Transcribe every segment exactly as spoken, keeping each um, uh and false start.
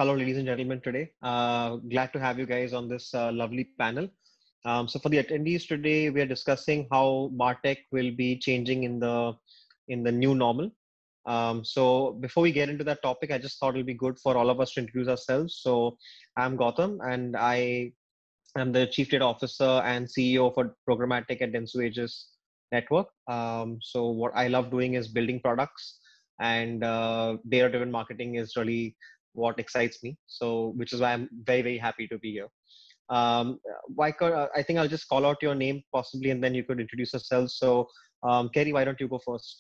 hello, ladies and gentlemen, today. Uh, glad to have you guys on this uh, lovely panel. Um, so for the attendees today, we are discussing how MarTech will be changing in the in the new normal. Um, so before we get into that topic, I just thought it'll be good for all of us to introduce ourselves. So I'm Gautam, and I am the Chief Data Officer and C E O for Programmatic at Dentsu Aegis Network. Um, so what I love doing is building products, and uh, data-driven marketing is really what excites me. So, which is why I'm very, very happy to be here. Um, why could, uh, I think I'll just call out your name possibly, and then you could introduce yourself. So, um, Kerry, why don't you go first?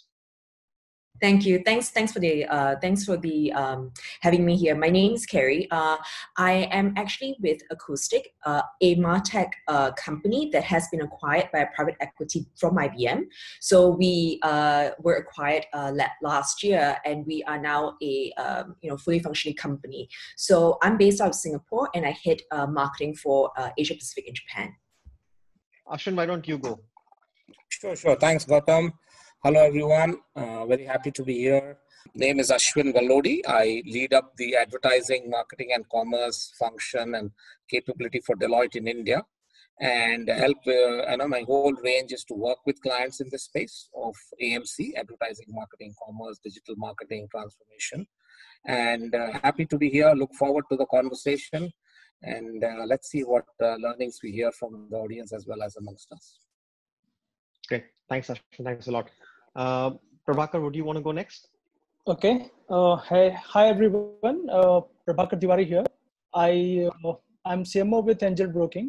Thank you. Thanks. Thanks for the. Uh, thanks for the um, having me here. My name is Kerry. Uh, I am actually with Acoustic, uh, a MarTech uh, company that has been acquired by a private equity from I B M. So we uh, were acquired uh, last year, and we are now a um, you know fully functioning company. So I'm based out of Singapore, and I head uh, marketing for uh, Asia Pacific and Japan. Ashwin, why don't you go? Sure, sure. Thanks, Gautam. Hello, everyone. Uh, very happy to be here. Name is Ashwin Vallodi. I lead up the advertising, marketing, and commerce function and capability for Deloitte in India, and help. Uh, I know my whole range is to work with clients in this space of A M C, advertising, marketing, commerce, digital marketing, transformation. And uh, happy to be here. Look forward to the conversation, and uh, let's see what uh, learnings we hear from the audience as well as amongst us. Great. Thanks, Ashwin. Thanks a lot. Uh, Prabhakar, would you want to go next? Okay. Uh, hey, hi, everyone. Uh, Prabhakar Tiwari here. I, uh, I'm C M O with Angel Broking.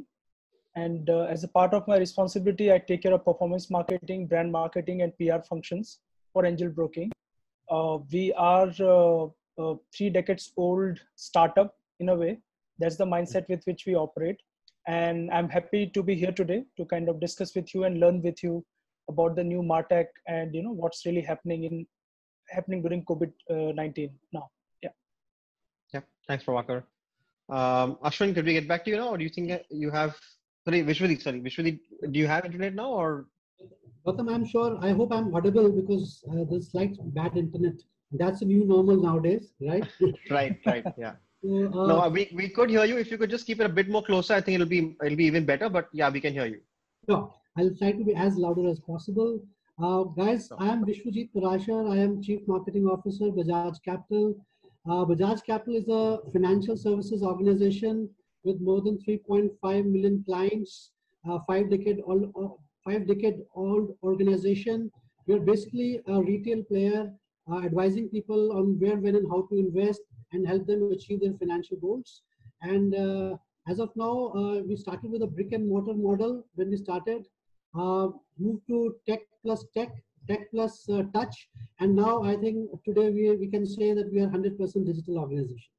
And uh, as a part of my responsibility, I take care of performance marketing, brand marketing, and P R functions for Angel Broking. Uh, we are uh, a three decades old startup in a way. That's the mindset with which we operate. And I'm happy to be here today to kind of discuss with you and learn with you about the new MarTech and you know what's really happening in happening during COVID nineteen now. Yeah. Yeah. Thanks, Prabhakar. Um, Ashwin, could we get back to you now, or do you think you have? Sorry, Vishwali. Sorry, Vishwali. Do you have internet now, or? Gautam, I'm sure. I hope I'm audible because uh, there's slight bad internet. That's a new normal nowadays, right? right. Right. Yeah. So, uh, no, we, we could hear you. If you could just keep it a bit more closer, I think it'll be it'll be even better. But yeah, we can hear you. Sure. I'll try to be as louder as possible. Uh, guys, I am Vishwajit Parashar. I am Chief Marketing Officer, Bajaj Capital. Uh, Bajaj Capital is a financial services organization with more than three point five million clients, uh, five decade old, uh, five decade old organization. We're basically a retail player uh, advising people on where, when, and how to invest and help them achieve their financial goals. And uh, as of now, uh, we started with a brick and mortar model when we started. Uh, moved to tech plus tech, tech plus uh, touch, and now I think today we, we can say that we are one hundred percent digital organization.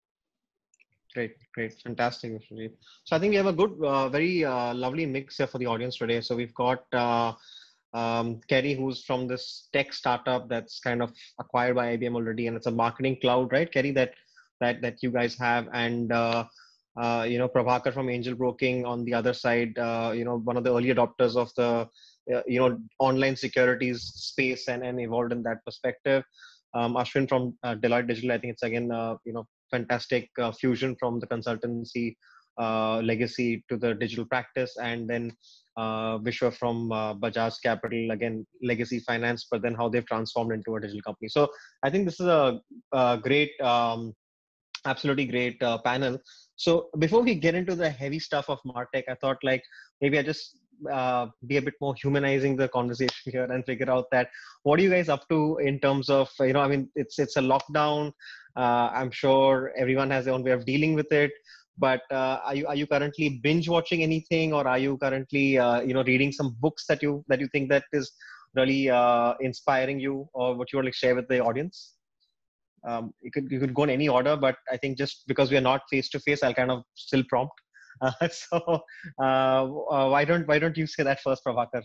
Great, great, fantastic, Vishwajit. So I think we have a good, uh, very uh, lovely mix here for the audience today. So we've got uh, um, Kerry, who's from this tech startup that's kind of acquired by I B M already, and it's a marketing cloud, right, Kerry, that that that you guys have, and uh, Uh, you know, Prabhakar from Angel Broking on the other side, uh, you know, one of the early adopters of the, uh, you know, online securities space and, and evolved in that perspective. Um, Ashwin from uh, Deloitte Digital, I think it's again, uh, you know, fantastic uh, fusion from the consultancy uh, legacy to the digital practice. And then uh, Vishwa from uh, Bajaj Capital, again, legacy finance, but then how they've transformed into a digital company. So I think this is a, a great, um, absolutely great uh, panel. So before we get into the heavy stuff of MarTech, I thought like maybe I just uh, be a bit more humanizing the conversation here and figure out that what are you guys up to in terms of, you know, I mean, it's it's a lockdown. Uh, I'm sure everyone has their own way of dealing with it. But uh, are you are you currently binge watching anything, or are you currently uh, you know reading some books that you that you think that is really uh, inspiring you, or what you want to share with the audience? Um, you could you could go in any order, but I think just because we are not face to face, I'll kind of still prompt. Uh, so uh, uh, why don't why don't you say that first, Prabhakar?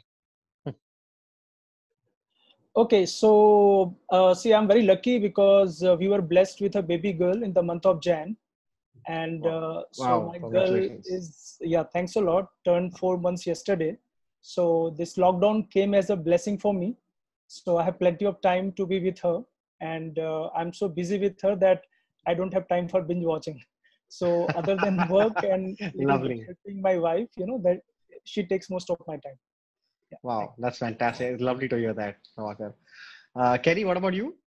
Okay, so uh, see, I'm very lucky because uh, we were blessed with a baby girl in the month of Jan, and uh, so wow, my girl is yeah, thanks a lot. Turned four months yesterday, so this lockdown came as a blessing for me. So I have plenty of time to be with her. And uh, I'm so busy with her that I don't have time for binge watching. So other than work and Lovely. helping my wife, you know, that she takes most of my time. Yeah. Wow, that's fantastic. It's lovely to hear that, Prabhakar. Uh, Kerry, what about you?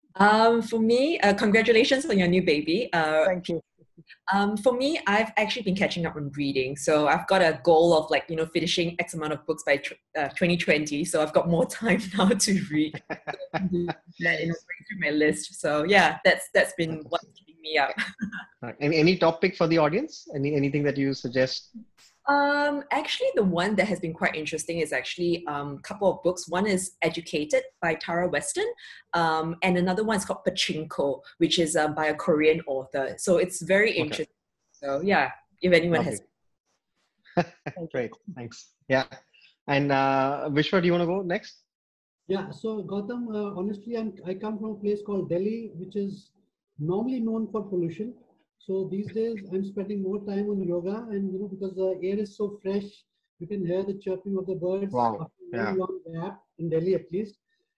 Um, for me, uh, congratulations on your new baby. Uh, Thank you. Um, for me, I've actually been catching up on reading. So I've got a goal of like, you know, finishing X amount of books by tr- uh, twenty twenty. So I've got more time now to read. That, you know, going through my list. So yeah, that's that's been what's keeping me up. Any, any topic for the audience? Any Anything that you suggest? Um, actually, the one that has been quite interesting is actually a um, couple of books. One is Educated by Tara Weston, um, and another one is called Pachinko, which is um, by a Korean author. So it's very Okay. interesting. So yeah, if anyone Lovely. has. Great, thanks. Yeah. And uh, Vishwa, do you want to go next? Yeah, so Gautam, uh, honestly, I'm, I come from a place called Delhi, which is normally known for pollution. So these days I'm spending more time on yoga, and you know, because the air is so fresh, you can hear the chirping of the birds Wow. after a Yeah. very long gap in Delhi at least.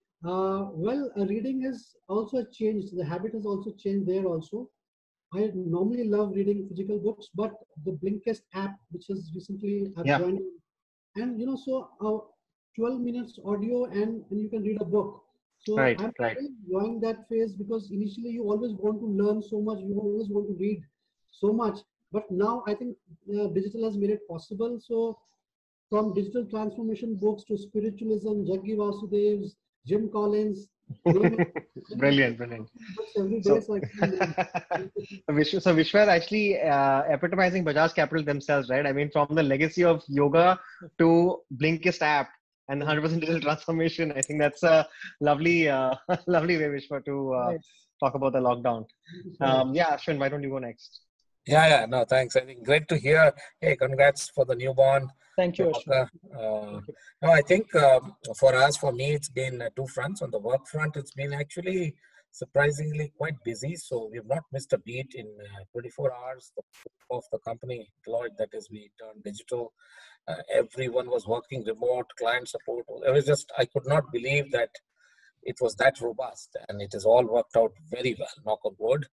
Uh, well, uh, reading has also changed. The habit has also changed there also. I normally love reading physical books, but the Blinkist app, which has recently I've Yeah. joined, and you know, so uh, twelve minutes audio, and, and you can read a book. So Right, I'm right. really enjoying that phase, because initially you always want to learn so much, you always want to read so much, but now I think uh, digital has made it possible. So from digital transformation books to spiritualism, Jaggi Vasudev's, Jim Collins, name it. Brilliant, brilliant. Books every day, So, so I can, Vishwa, so Vishwa is actually uh, epitomizing Bajaj Capital themselves, right? I mean, from the legacy of yoga to Blinkist app and one hundred percent digital transformation. I think that's a lovely, uh, lovely way, Vishwa, to uh, Nice. talk about the lockdown. Um, yeah, Ashwin, why don't you go next? Yeah, yeah, no, thanks. I think great to hear. Hey, congrats for the newborn. Thank you, Ashwin. Uh, Thank you. no, I think um, for us, for me, it's been uh, two fronts. On the work front, it's been actually surprisingly quite busy. So we've not missed a beat in uh, twenty-four hours. The of the company, Deloitte, that is, we turned digital. Uh, everyone was working remote, client support. It was just, I could not believe that it was that robust, and it has all worked out very well, knock on wood.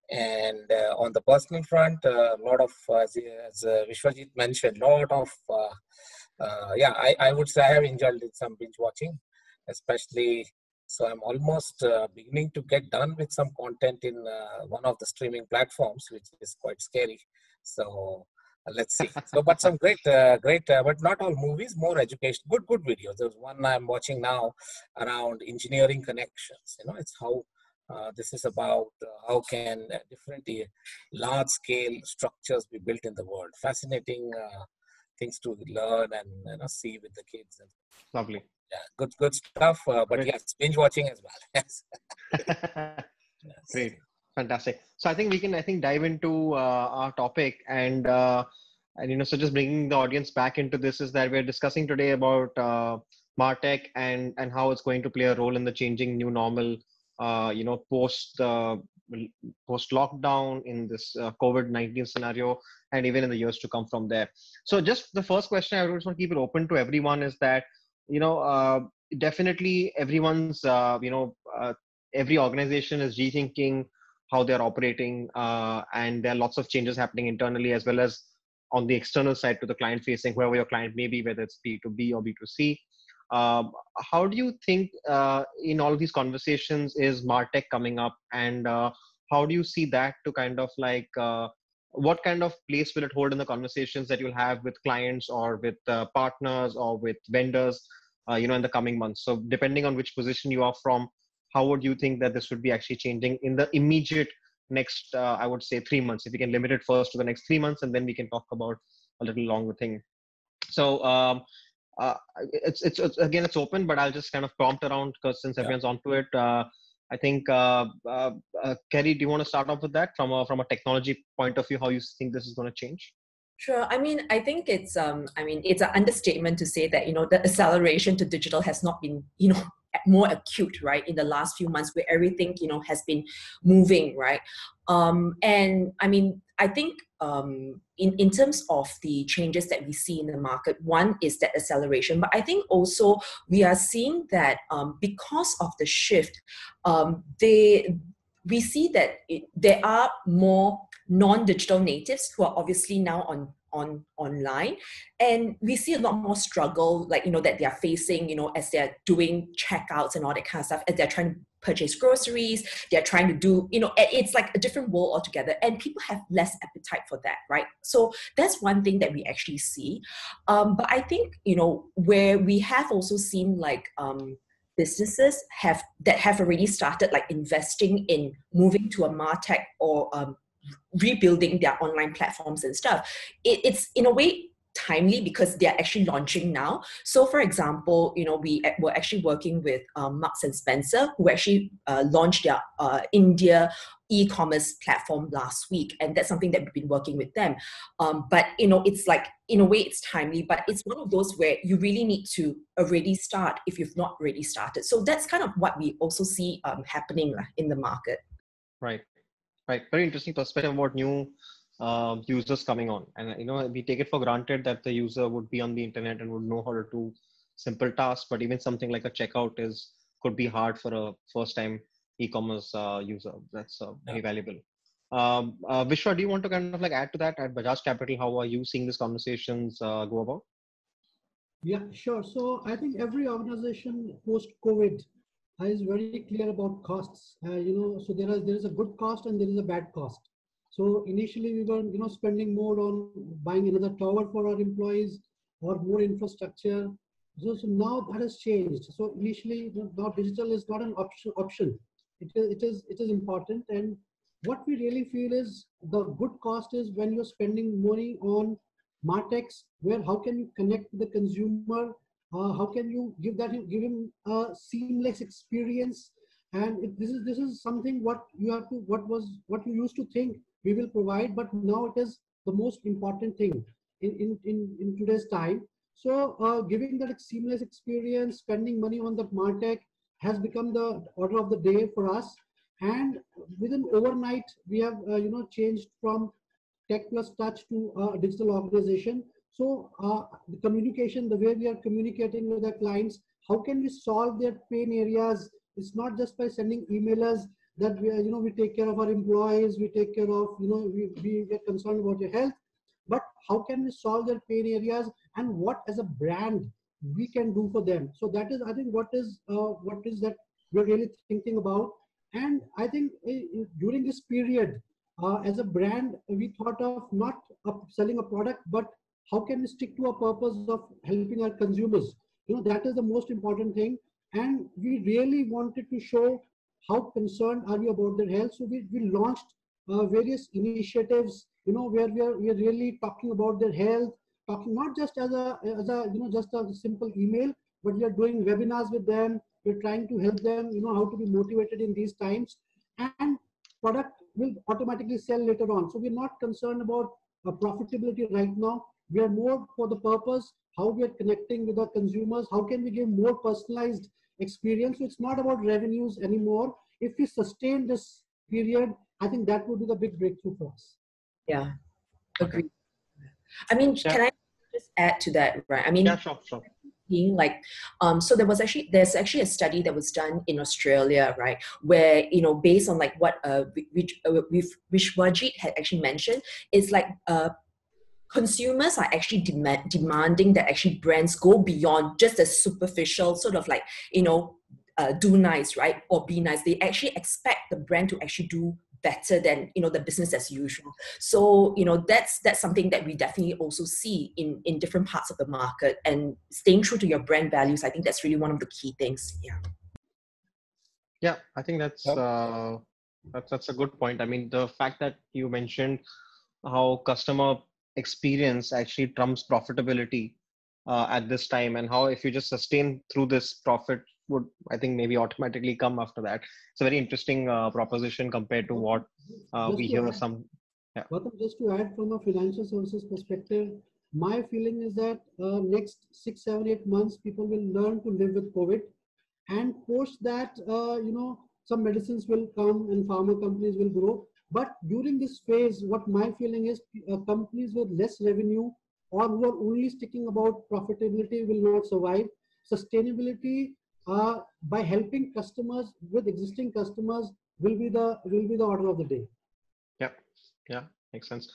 And uh, on the personal front, a uh, lot of, uh, as, as uh, Vishwajit mentioned, lot of, uh, uh, yeah, I, I would say I have enjoyed some binge watching, especially. So I'm almost uh, beginning to get done with some content in uh, one of the streaming platforms, which is quite scary. So uh, let's see. So, but some great, uh, great, uh, but not all movies, more education, good, good videos. There's one I'm watching now around engineering connections. You know, it's how uh, this is about uh, how can uh, different uh, large scale structures be built in the world. Fascinating uh, things to learn and you know, see with the kids. Lovely. Yeah, good, good stuff. Uh, but Great. yes, binge watching as well. Yes. Yes. Great, fantastic. So I think we can, I think, dive into uh, our topic, and uh, and you know, so just bringing the audience back into this is that we're discussing today about uh, MarTech and and how it's going to play a role in the changing new normal. Uh, you know, post uh, post lockdown in this uh, COVID nineteen scenario, and even in the years to come from there. So just the first question I just want to keep it open to everyone is that, you know, uh, definitely everyone's, uh, you know, uh, every organization is rethinking how they're operating, uh, and there are lots of changes happening internally as well as on the external side to the client facing, whoever your client may be, whether it's B two B or B two C. Um, how do you think uh, in all of these conversations is MarTech coming up, and uh, how do you see that to kind of like, uh, what kind of place will it hold in the conversations that you'll have with clients or with uh, partners or with vendors, uh, you know, in the coming months? So depending on which position you are from, how would you think that this would be actually changing in the immediate next, uh, I would say three months, if we can limit it first to the next three months, and then we can talk about a little longer thing. So um, uh, it's, it's, it's, again, it's open, but I'll just kind of prompt around because since everyone's yeah. onto it, uh, I think, uh, uh, uh, Kerry, do you want to start off with that from a, from a technology point of view, how you think this is going to change? Sure. I mean, I think it's, um, I mean, it's an understatement to say that, you know, the acceleration to digital has not been, you know, more acute, right, in the last few months where everything, you know, has been moving, right? Um, and I mean, I think um, in, in terms of the changes that we see in the market, one is that acceleration, but I think also we are seeing that um, because of the shift, um, they, we see that it, there are more non-digital natives who are obviously now on on online, and we see a lot more struggle, like, you know, that they are facing, you know, as they're doing checkouts and all that kind of stuff, as they're trying to purchase groceries, they're trying to do, you know, it's like a different world altogether, and people have less appetite for that, right? So that's one thing that we actually see. Um, but I think, you know, where we have also seen like um, businesses have that have already started like investing in moving to a MarTech or um, rebuilding their online platforms and stuff, it, it's in a way timely because they're actually launching now. So for example, you know, we were actually working with um, Marks and Spencer, who actually uh, launched their uh, India e-commerce platform last week, and that's something that we've been working with them. Um, but you know, it's like, in a way it's timely, but it's one of those where you really need to already start if you've not already started. So that's kind of what we also see um, happening uh, in the market. Right. Right, very interesting perspective about new uh, users coming on, and you know, we take it for granted that the user would be on the internet and would know how to do simple tasks. But even something like a checkout is could be hard for a first-time e-commerce uh, user. That's uh, very yeah. valuable. Um, uh, Vishwa, do you want to kind of like add to that at Bajaj Capital? How are you seeing these conversations uh, go about? Yeah, sure. So I think every organization post-COVID is very clear about costs. Uh, you know, so there is there is a good cost and there is a bad cost. So initially we were, you know, spending more on buying another tower for our employees or more infrastructure. So, so now that has changed. So initially, now digital is not an option. Option. It is it is it is important. And what we really feel is the good cost is when you're spending money on MarTechs, where how can you connect with the consumer? Uh, how can you give that give him a seamless experience? And it, this is this is something what you have to what was what you used to think we will provide, but now it is the most important thing in in in, in today's time. So uh, giving that seamless experience, spending money on the MarTech has become the order of the day for us. And within overnight, we have uh, you know changed from tech plus touch to a digital organization. So uh, the communication, the way we are communicating with our clients, how can we solve their pain areas? It's not just by sending emailers that we, are, you know, we take care of our employees, we take care of, you know, we, we get concerned about your health, but how can we solve their pain areas and what as a brand we can do for them? So that is, I think, what is uh, what is that we're really thinking about. And I think uh, during this period, Uh, as a brand, we thought of not of selling a product, but how can we stick to a purpose of helping our consumers? You know, that is the most important thing. And we really wanted to show how concerned are we about their health. So we, we launched uh, various initiatives, you know, where we are, we are really talking about their health, talking not just as a, as a, you know, just a simple email, but we are doing webinars with them. We're trying to help them, you know, how to be motivated in these times. And product will automatically sell later on. So we're not concerned about uh, profitability right now. We are more for the purpose, how we are connecting with our consumers, how can we give more personalized experience. So it's not about revenues anymore. If we sustain this period, I think that would be the big breakthrough for us. Yeah, agree. I mean, yeah. Can I just add to that, right? I mean, yeah, sure, sure. Being like, um, so there was actually, there's actually a study that was done in Australia, right? Where, you know, based on like what uh, which, uh, Vishwajit had actually mentioned, is like uh, consumers are actually demand, demanding that actually brands go beyond just a superficial sort of like, you know, uh, do nice, right? Or be nice. They actually expect the brand to actually do better than, you know, the business as usual. So, you know, that's that's something that we definitely also see in in different parts of the market, and staying true to your brand values, I think that's really one of the key things. Yeah. Yeah, I think that's uh, that's that's a good point. I mean, the fact that you mentioned how customer experience actually trumps profitability uh, at this time, and how if you just sustain through this, profit would, I think, maybe automatically come after that. It's a very interesting uh, proposition compared to what uh, we hear add, some. Yeah. Gautam, just to add from a financial services perspective, my feeling is that uh, next six, seven, eight months, people will learn to live with COVID, and post that, uh, you know, some medicines will come and pharma companies will grow. But during this phase, what my feeling is, uh, companies with less revenue or who are only sticking about profitability will not survive. Sustainability uh, by helping customers with existing customers will be the will be the order of the day. Yeah, yeah, makes sense.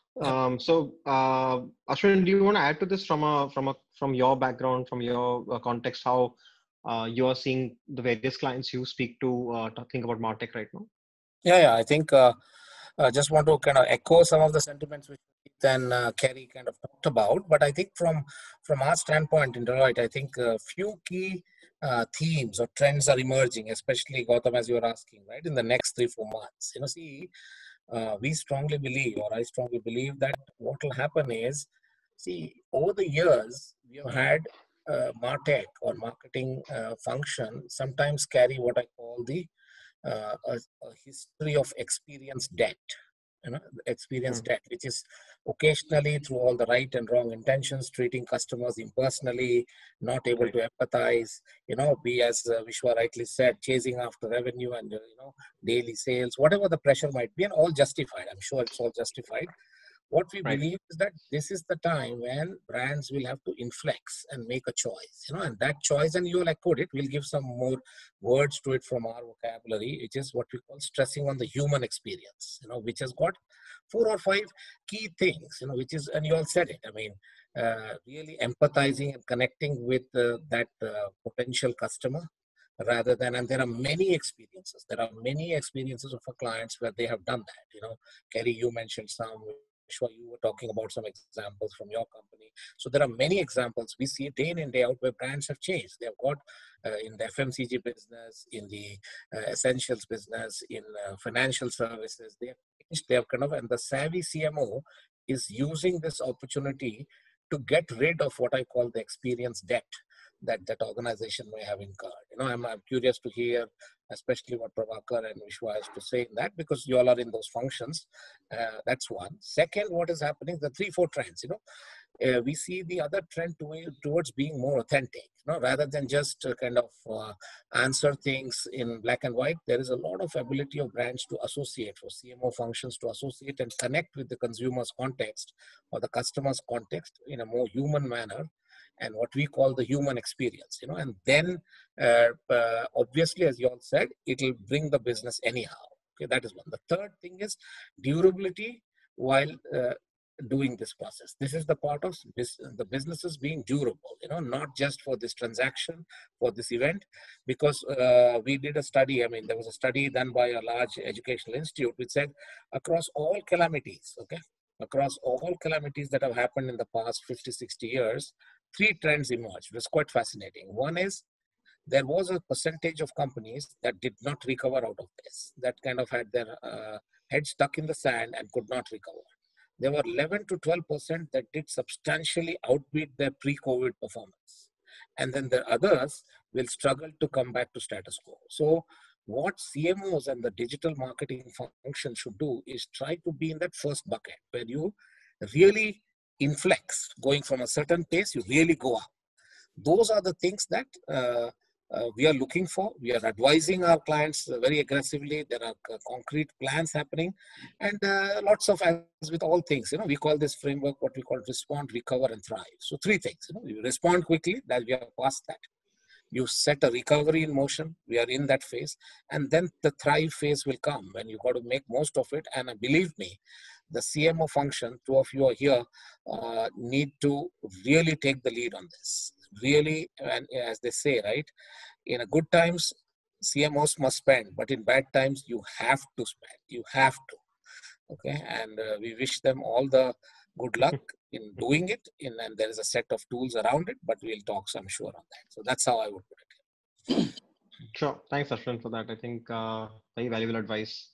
Um, so, uh, Ashwin, do you want to add to this from a from a from your background, from your uh, context, how uh, you are seeing the various clients you speak to uh, talking about MarTech right now? Yeah, yeah. I think uh, I just want to kind of echo some of the sentiments which then uh, Kerry kind of talked about. But I think from from our standpoint in Deloitte, I think a few key uh, themes or trends are emerging, especially Gautam, as you were asking, right, in the next three four months. You know, see, uh, we strongly believe, or I strongly believe, that what will happen is, see, over the years we have had uh, MarTech or marketing uh, function sometimes carry what I call the uh, a, a history of experience debt, you know, experience Hmm. debt, which is occasionally through all the right and wrong intentions, treating customers impersonally, not able Right. to empathize, you know, be, as uh, Vishwa rightly said, chasing after revenue and, uh, you know, daily sales, whatever the pressure might be, and all justified. I'm sure it's all justified. What we Right. believe is that this is the time when brands will have to inflex and make a choice, you know, and that choice, and you will echoed it, we'll give some more words to it from our vocabulary, which is what we call stressing on the human experience, you know, which has got four or five key things, you know, which is, and you all said it, I mean, uh, really empathizing and connecting with uh, that uh, potential customer rather than, and there are many experiences, there are many experiences of our clients where they have done that, you know, Kerry, you mentioned some, Vishwa, you were talking about some examples from your company. So there are many examples. We see it day in and day out where brands have changed. They have got uh, in the F M C G business, in the uh, essentials business, in uh, financial services. They have changed. They have kind of, and the savvy C M O is using this opportunity to get rid of what I call the experience debt that that organization may have incurred. You know, I'm, I'm curious to hear, especially what Prabhakar and Vishwa has to say in that, because you all are in those functions. Uh, that's one. Second, what is happening, the three, four trends, you know, uh, we see the other trend to, towards being more authentic, you know, rather than just uh, kind of uh, answer things in black and white. There is a lot of ability of brands to associate, for C M O functions to associate and connect with the consumer's context or the customer's context in a more human manner, and what we call the human experience, you know, and then uh, uh, obviously, as you all said, it will bring the business anyhow. Okay, that is one. The third thing is durability while uh, doing this process. This is the part of this, the businesses being durable, you know, not just for this transaction, for this event, because uh, we did a study. I mean, there was a study done by a large educational institute which said across all calamities, okay, across all calamities that have happened in the past fifty, sixty years, three trends emerged. It was quite fascinating. One is there was a percentage of companies that did not recover out of this, that kind of had their uh, head stuck in the sand and could not recover. There were eleven to twelve percent that did substantially outbeat their pre-COVID performance. And then the others will struggle to come back to status quo. So what C M Os and the digital marketing function should do is try to be in that first bucket where you really inflex, going from a certain pace, you really go up. Those are the things that uh, uh, we are looking for. We are advising our clients very aggressively. There are uh, concrete plans happening, and uh, lots of, as with all things, you know, we call this framework what we call respond, recover, and thrive. So three things, you know, you respond quickly, that we are past that. You set a recovery in motion. We are in that phase. And then the thrive phase will come when you got to make most of it. And uh, believe me, the C M O function, two of you are here, uh, need to really take the lead on this. Really, and as they say, right, in a good times, C M Os must spend, but in bad times, you have to spend. You have to. Okay, and uh, we wish them all the good luck in doing it. In, and there is a set of tools around it, but we'll talk, I'm sure, on that. So that's how I would put it. Sure. Thanks, Ashwin, for that. I think uh, very valuable advice.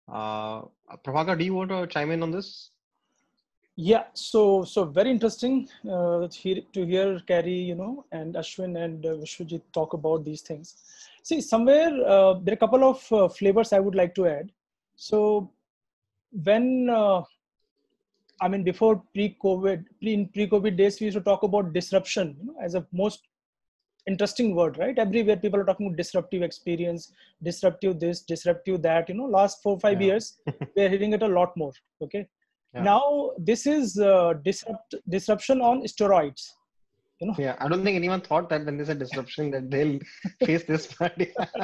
Uh, Prabhakar, do you want to chime in on this? Yeah, so so very interesting uh, to hear, to hear Kerry, you know, and Ashwin and uh, Vishwajit talk about these things. See, somewhere uh, there are a couple of uh, flavors I would like to add. So when uh, I mean, before pre-COVID, pre pre-COVID days, we used to talk about disruption, you know, as a most interesting word, right? Everywhere people are talking about disruptive experience, disruptive this, disruptive that. You know, last four five Yeah. years, we are hearing it a lot more. Okay. Yeah. Now this is uh, disrupt disruption on steroids. You know. Yeah, I don't think anyone thought that when there's a disruption that they'll face this part.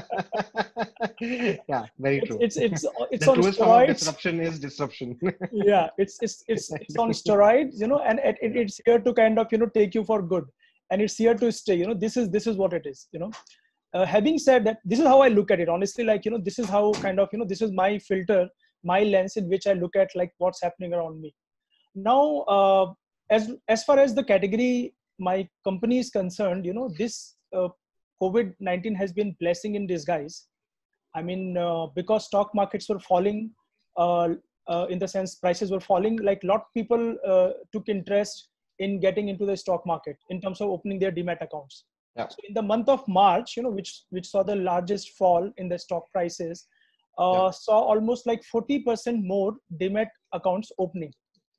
Yeah, very It's true. it's it's it's The on truest form of steroids. disruption is disruption. Yeah, it's it's it's it's on steroids, you know, and it, it, it's here to kind of, you know, take you for good, and it's here to stay. You know, this is this is what it is. You know, uh, having said that, this is how I look at it. Honestly, like, you know, this is how kind of, you know, this is my filter, my lens in which I look at like what's happening around me. Now, uh, as as far as the category my company is concerned, you know, this uh, COVID nineteen has been blessing in disguise. I mean, uh, because stock markets were falling, uh, uh, in the sense prices were falling, like a lot of people uh, took interest in getting into the stock market in terms of opening their demat accounts. Yeah. So in the month of March, you know, which which saw the largest fall in the stock prices, uh, Yeah. saw almost like forty percent more demat accounts opening.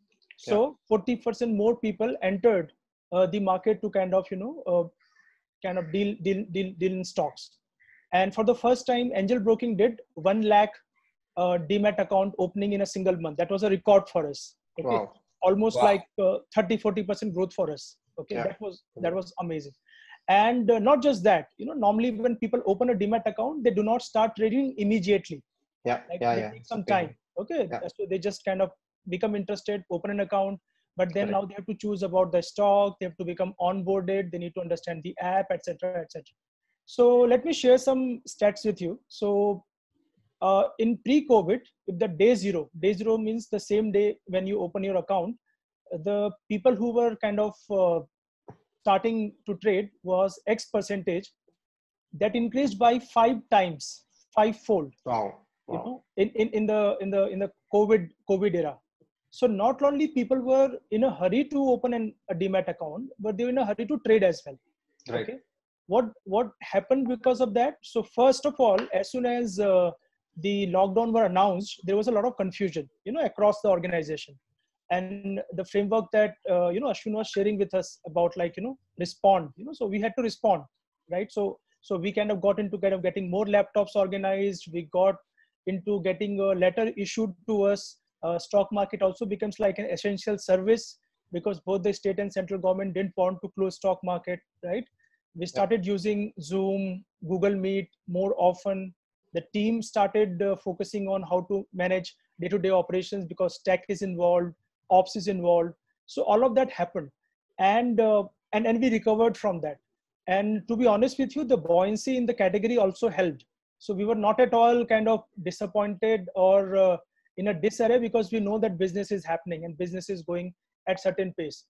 So Yeah. forty percent more people entered uh, the market to kind of, you know, uh, kind of deal, deal, deal, deal in stocks. And for the first time, Angel Broking did one lakh uh, demat account opening in a single month. That was a record for us. Okay, Wow. almost Wow. like uh, thirty, forty percent growth for us. Okay, Yeah. that was that was amazing. And uh, not just that, you know, normally when people open a demat account, they do not start trading immediately. Yeah. Like Yeah. they Yeah. take some time. Okay, Yeah. so they just kind of become interested, open an account, but then Correct. now they have to choose about the stock. They have to become onboarded. They need to understand the app, et cetera, et cetera. So let me share some stats with you. So uh, in pre-COVID, if the day zero, day zero means the same day when you open your account, the people who were kind of uh, starting to trade was X percentage. That increased by five times, five-fold. Wow. You Wow. know, in, in, in the in the in the COVID COVID era. So not only people were in a hurry to open an, a demat account, but they were in a hurry to trade as well. Right. Okay. What what happened because of that? So first of all, as soon as uh, the lockdown were announced, there was a lot of confusion, you know, across the organization. And the framework that uh, you know Ashwin was sharing with us about, like, you know, respond. You know, so we had to respond, right? So so we kind of got into kind of getting more laptops organized. We got into getting a letter issued to us. Uh, stock market also becomes like an essential service because both the state and central government didn't want to close stock market, right? We started using Zoom, Google Meet more often. The team started uh, focusing on how to manage day-to-day operations because tech is involved, ops is involved. So all of that happened, and uh, and and we recovered from that. And to be honest with you, the buoyancy in the category also helped. So we were not at all kind of disappointed or uh, in a disarray because we know that business is happening and business is going at certain pace.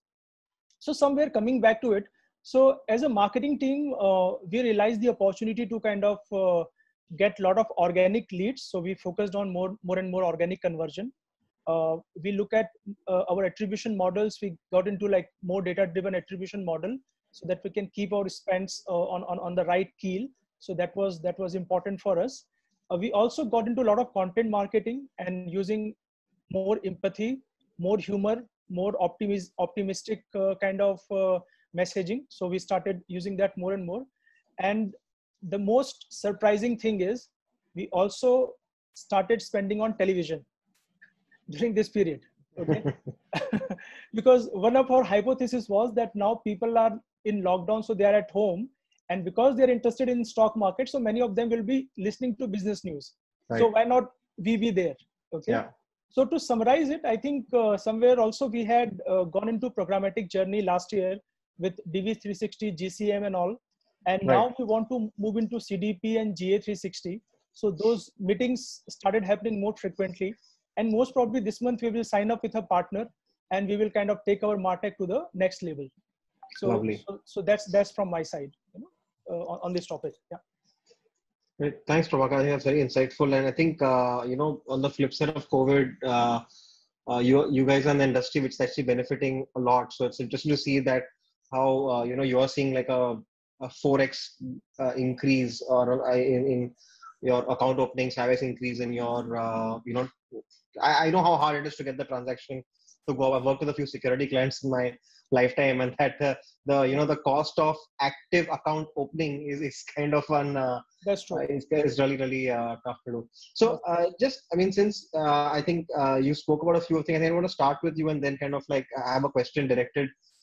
So somewhere coming back to it, so as a marketing team, uh, we realized the opportunity to kind of uh, get a lot of organic leads. So we focused on more, more and more organic conversion. Uh, we look at uh, our attribution models. We got into like more data-driven attribution model so that we can keep our spends uh, on, on, on the right keel. So that was, that was important for us. Uh, we also got into a lot of content marketing and using more empathy, more humor, more optimis- optimistic uh, kind of uh, messaging. So we started using that more and more. And the most surprising thing is we also started spending on television during this period. Okay. Because one of our hypothesis was that now people are in lockdown, so they are at home, and because they're interested in stock market, so many of them will be listening to business news. Right. So why not we be there? Okay. Yeah. So to summarize it, I think uh, somewhere also we had uh, gone into programmatic journey last year with D V three sixty, G C M and all. And Right. now we want to move into C D P and G A three sixty. So those meetings started happening more frequently. And most probably this month we will sign up with a partner and we will kind of take our MarTech to the next level. So, Lovely. so, so that's that's from my side, you know, uh, on, on this topic. Yeah. Great. Thanks, Prabhakar. I think that's very insightful. And I think, uh, you know, on the flip side of COVID, uh, uh, you you guys are in the industry which is actually benefiting a lot. So it's interesting to see that how, uh, you know, you are seeing like a, a four X uh, increase or uh, in, in your account openings, five X increase in your, uh, you know, I, I know how hard it is to get the transaction to go. I've worked with a few security clients in my lifetime, and that uh, the you know the cost of active account opening is, is kind of an uh, That's true. uh, it's, it's really really uh, tough to do. So uh, just I mean, since uh, I think uh, you spoke about a few things, I think I want to start with you and then kind of like I have a question directed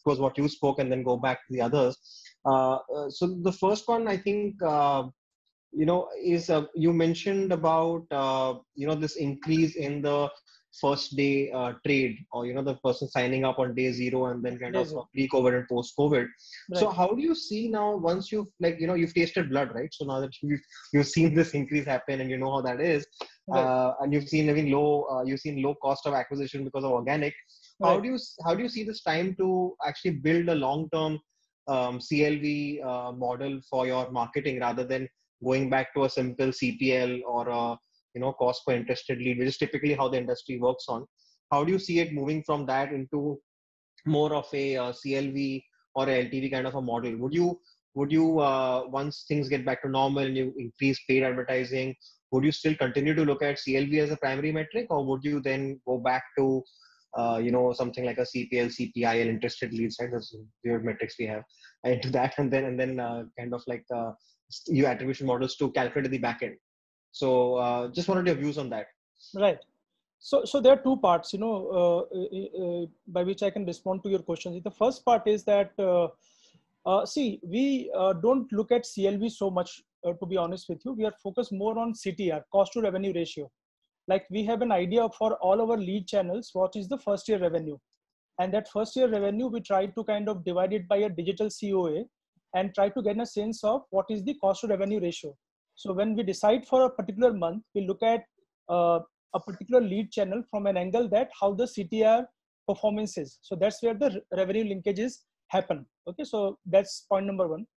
course, what you spoke and then go back to the others. Uh, uh, so the first one, I think, uh, you know, is uh, you mentioned about, uh, you know, this increase in the first day uh, trade, or, you know, the person signing up on day zero and then kind Day of zero. pre-COVID and post-COVID. So Right. how do you see now, once you've, like, you know, you've tasted blood, right? So now that you've, you've seen this increase happen and you know how that is, Right. uh, and you've seen even low, uh, you've seen low cost of acquisition because of organic. How Right. do you, how do you see this time to actually build a long-term um, C L V uh, model for your marketing, rather than going back to a simple C P L or a, you know, cost per interested lead, which is typically how the industry works on? How do you see it moving from that into more of a uh, C L V or a L T V kind of a model? Would you, would you uh, once things get back to normal and you increase paid advertising, would you still continue to look at C L V as a primary metric, or would you then go back to uh, you know, something like a C P L, C P I L, interested leads, right? Those weird metrics we have into that, and then and then uh, kind of like uh, your attribution models to calculate at the back end. So uh, just wanted your views on that. Right. So, so there are two parts, you know, uh, uh, by which I can respond to your questions. The first part is that, uh, uh, see, we uh, don't look at C L V so much, uh, to be honest with you. We are focused more on C T R, cost to revenue ratio. Like, we have an idea for all our lead channels, what is the first year revenue. And that first year revenue, we try to kind of divide it by a digital C O A and try to get a sense of what is the cost to revenue ratio. So when we decide for a particular month, we look at uh, a particular lead channel from an angle that how the C T R performance is. So that's where the revenue linkages happen. Okay, so that's point number one.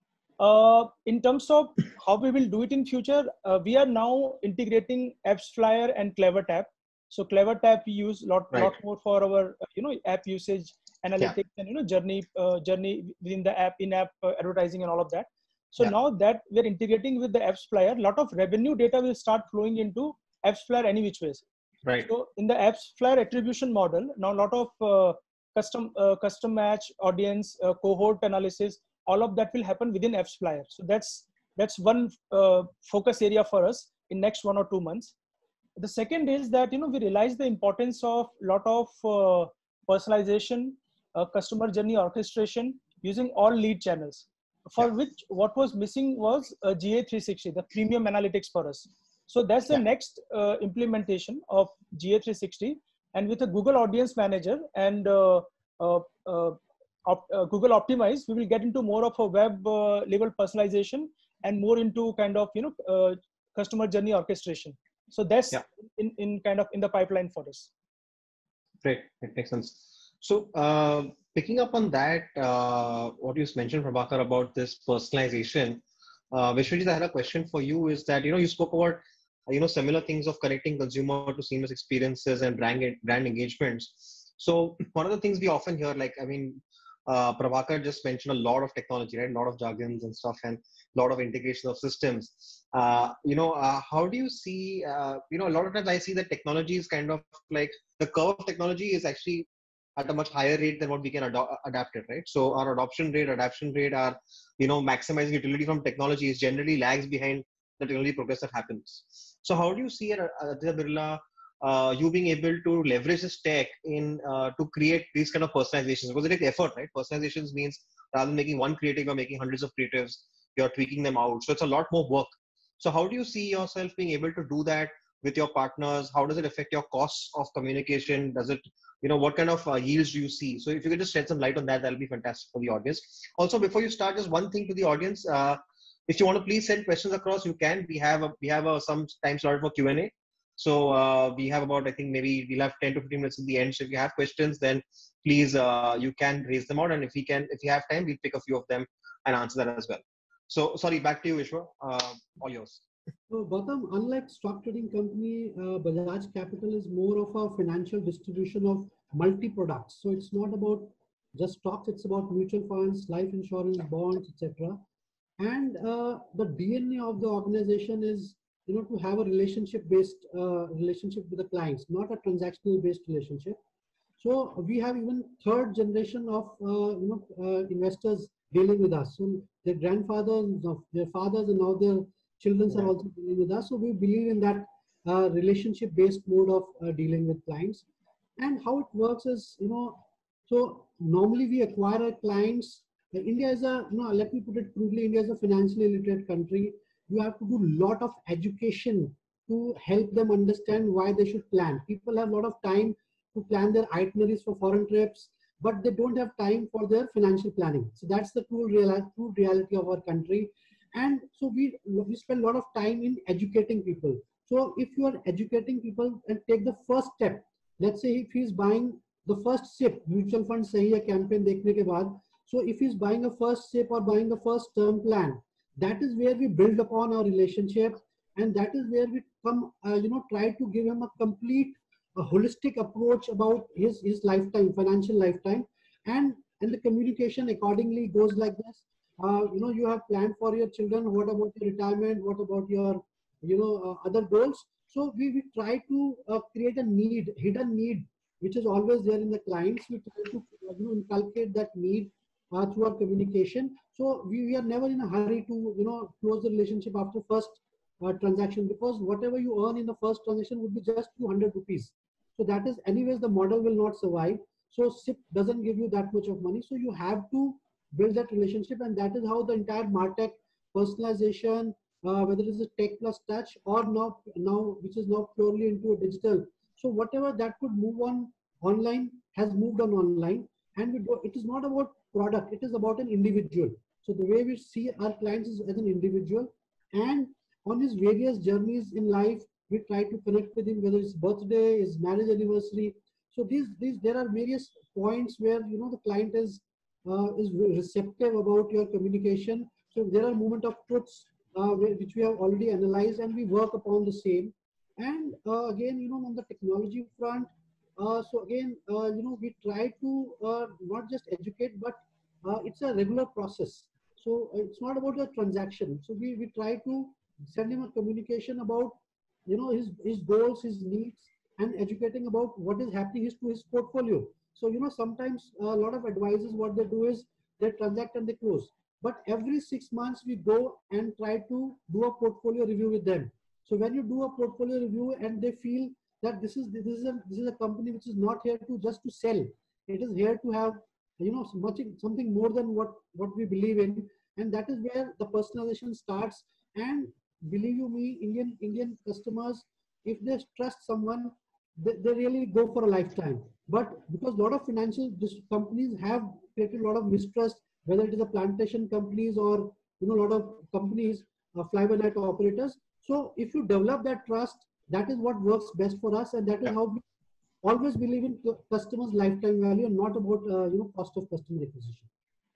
Uh, in terms of how we will do it in future, uh, we are now integrating AppsFlyer and CleverTap. So CleverTap we use a lot, Right. lot more for our uh, you know, app usage analytics, yeah. and you know, journey uh, journey within the app, in-app uh, advertising and all of that. So yeah. now that we're integrating with the AppsFlyer, a lot of revenue data will start flowing into AppsFlyer any which ways. Right. So in the AppsFlyer attribution model, now a lot of uh, custom uh, custom match, audience, uh, cohort analysis, all of that will happen within AppsFlyer. So that's that's one uh, focus area for us in next one or two months. The second is that, you know, we realize the importance of lot of uh, personalization, uh, customer journey orchestration using all lead channels, for yeah. which what was missing was uh, G A three sixty, the premium analytics for us. So that's the yeah. next uh, implementation of G A three sixty, and with a Google Audience Manager and uh, uh, uh, Op, uh, Google Optimize, we will get into more of a web uh, level personalization and more into kind of, you know, uh, customer journey orchestration. So that's yeah. in, in kind of in the pipeline for us. Great, it makes sense. So uh, picking up on that, uh, what you mentioned, Prabhakar, about this personalization, uh, Vishwajit, I had a question for you. Is that, you know, you spoke about, you know, similar things of connecting consumer to seamless experiences and brand brand engagements. So one of the things we often hear, like, I mean, uh, Prabhakar just mentioned a lot of technology, right? A lot of jargons and stuff, and a lot of integration of systems. Uh, you know, uh, how do you see, uh, you know, a lot of times I see that technology is kind of like, the curve of technology is actually at a much higher rate than what we can ad adapt it, right? So our adoption rate, adaptation rate, our, you know, maximizing utility from technology is generally lags behind the technology progress that happens. So how do you see at Aditya Birla, uh, you being able to leverage this tech in uh, to create these kind of personalizations? Because it takes effort, right? Personalizations means rather than making one creative, you're making hundreds of creatives, you're tweaking them out. So it's a lot more work. So how do you see yourself being able to do that with your partners? How does it affect your costs of communication? Does it, you know, what kind of uh, yields do you see? So if you could just shed some light on that, that'll be fantastic for the audience. Also, before you start, just one thing to the audience. Uh, if you want to please send questions across, you can. We have a, we have a, some time slot for Q and A. So uh, we have about, I think maybe we'll have ten to fifteen minutes at the end. So if you have questions, then please, uh, you can raise them out. And if we can, if you have time, we'll pick a few of them and answer that as well. So sorry, back to you, Vishwa. Uh, all yours. So Gautam, unlike stock trading company, uh, Bajaj Capital is more of a financial distribution of multi-products. So it's not about just stocks, it's about mutual funds, life insurance, bonds, et cetera. And uh, the D N A of the organization is, you know, to have a relationship-based uh, relationship with the clients, not a transactional-based relationship. So we have even third generation of uh, you know uh, investors dealing with us. So their grandfathers, their fathers, and now their children are also dealing with us. So we believe in that uh, relationship-based mode of uh, dealing with clients. And how it works is, you know, So normally we acquire our clients. India is a, you know, let me put it crudely, India is a financially illiterate country. You have to do a lot of education to help them understand why they should plan. People have a lot of time to plan their itineraries for foreign trips, but they don't have time for their financial planning. So that's the true, real, true reality of our country. And so we, we spend a lot of time in educating people. So if you are educating people and take the first step, let's say if he's buying the first SIP, mutual fund sahi hai campaign dekhne ke baad. So if he's buying a first SIP or buying a first term plan, that is where we build upon our relationship, and that is where we come, uh, you know, try to give him a complete, a holistic approach about his his lifetime, financial lifetime, and and the communication accordingly goes like this. Uh, you know, you have planned for your children. What about your retirement? What about your, you know, uh, other goals? So we, we try to uh, create a need, hidden need, which is always there in the clients. We try to, you know, inculcate that need uh, through our communication. So we, we are never in a hurry to, you know, close the relationship after first uh, transaction, because whatever you earn in the first transaction would be just two hundred rupees. So that is, anyways, the model will not survive. So SIP doesn't give you that much of money. So you have to build that relationship, and that is how the entire MarTech personalization, uh, whether it is a tech plus touch or now, now which is now purely into a digital. So whatever that could move on online has moved on online, and we do, it is not about product, it is about an individual. So the way we see our clients is as an individual, and on his various journeys in life, we try to connect with him, whether it's birthday, his marriage anniversary. So these, these, there are various points where, you know, the client is uh, is receptive about your communication. So there are moment of truths uh, which we have already analyzed, and we work upon the same. And uh, again, you know, on the technology front, uh, so again, uh, you know, we try to uh, not just educate, but uh, it's a regular process. So it's not about a transaction. So we, we try to send him a communication about, you know, his, his goals, his needs, and educating about what is happening to his portfolio. So, you know, sometimes a lot of advisors, what they do is they transact and they close. But every six months we go and try to do a portfolio review with them. So when you do a portfolio review and they feel that this is this is a this is a company which is not here to just to sell, it is here to have, you know, much something more than what what we believe in, and that is where the personalization starts. And believe you me, Indian Indian customers, if they trust someone, they, they really go for a lifetime. But because a lot of financial companies have created a lot of mistrust, whether it is a plantation companies or, you know, a lot of companies, uh, fly-by-night operators. So if you develop that trust, that is what works best for us, and that is how we always believe in customers' lifetime value and not about uh, you know, cost of customer acquisition.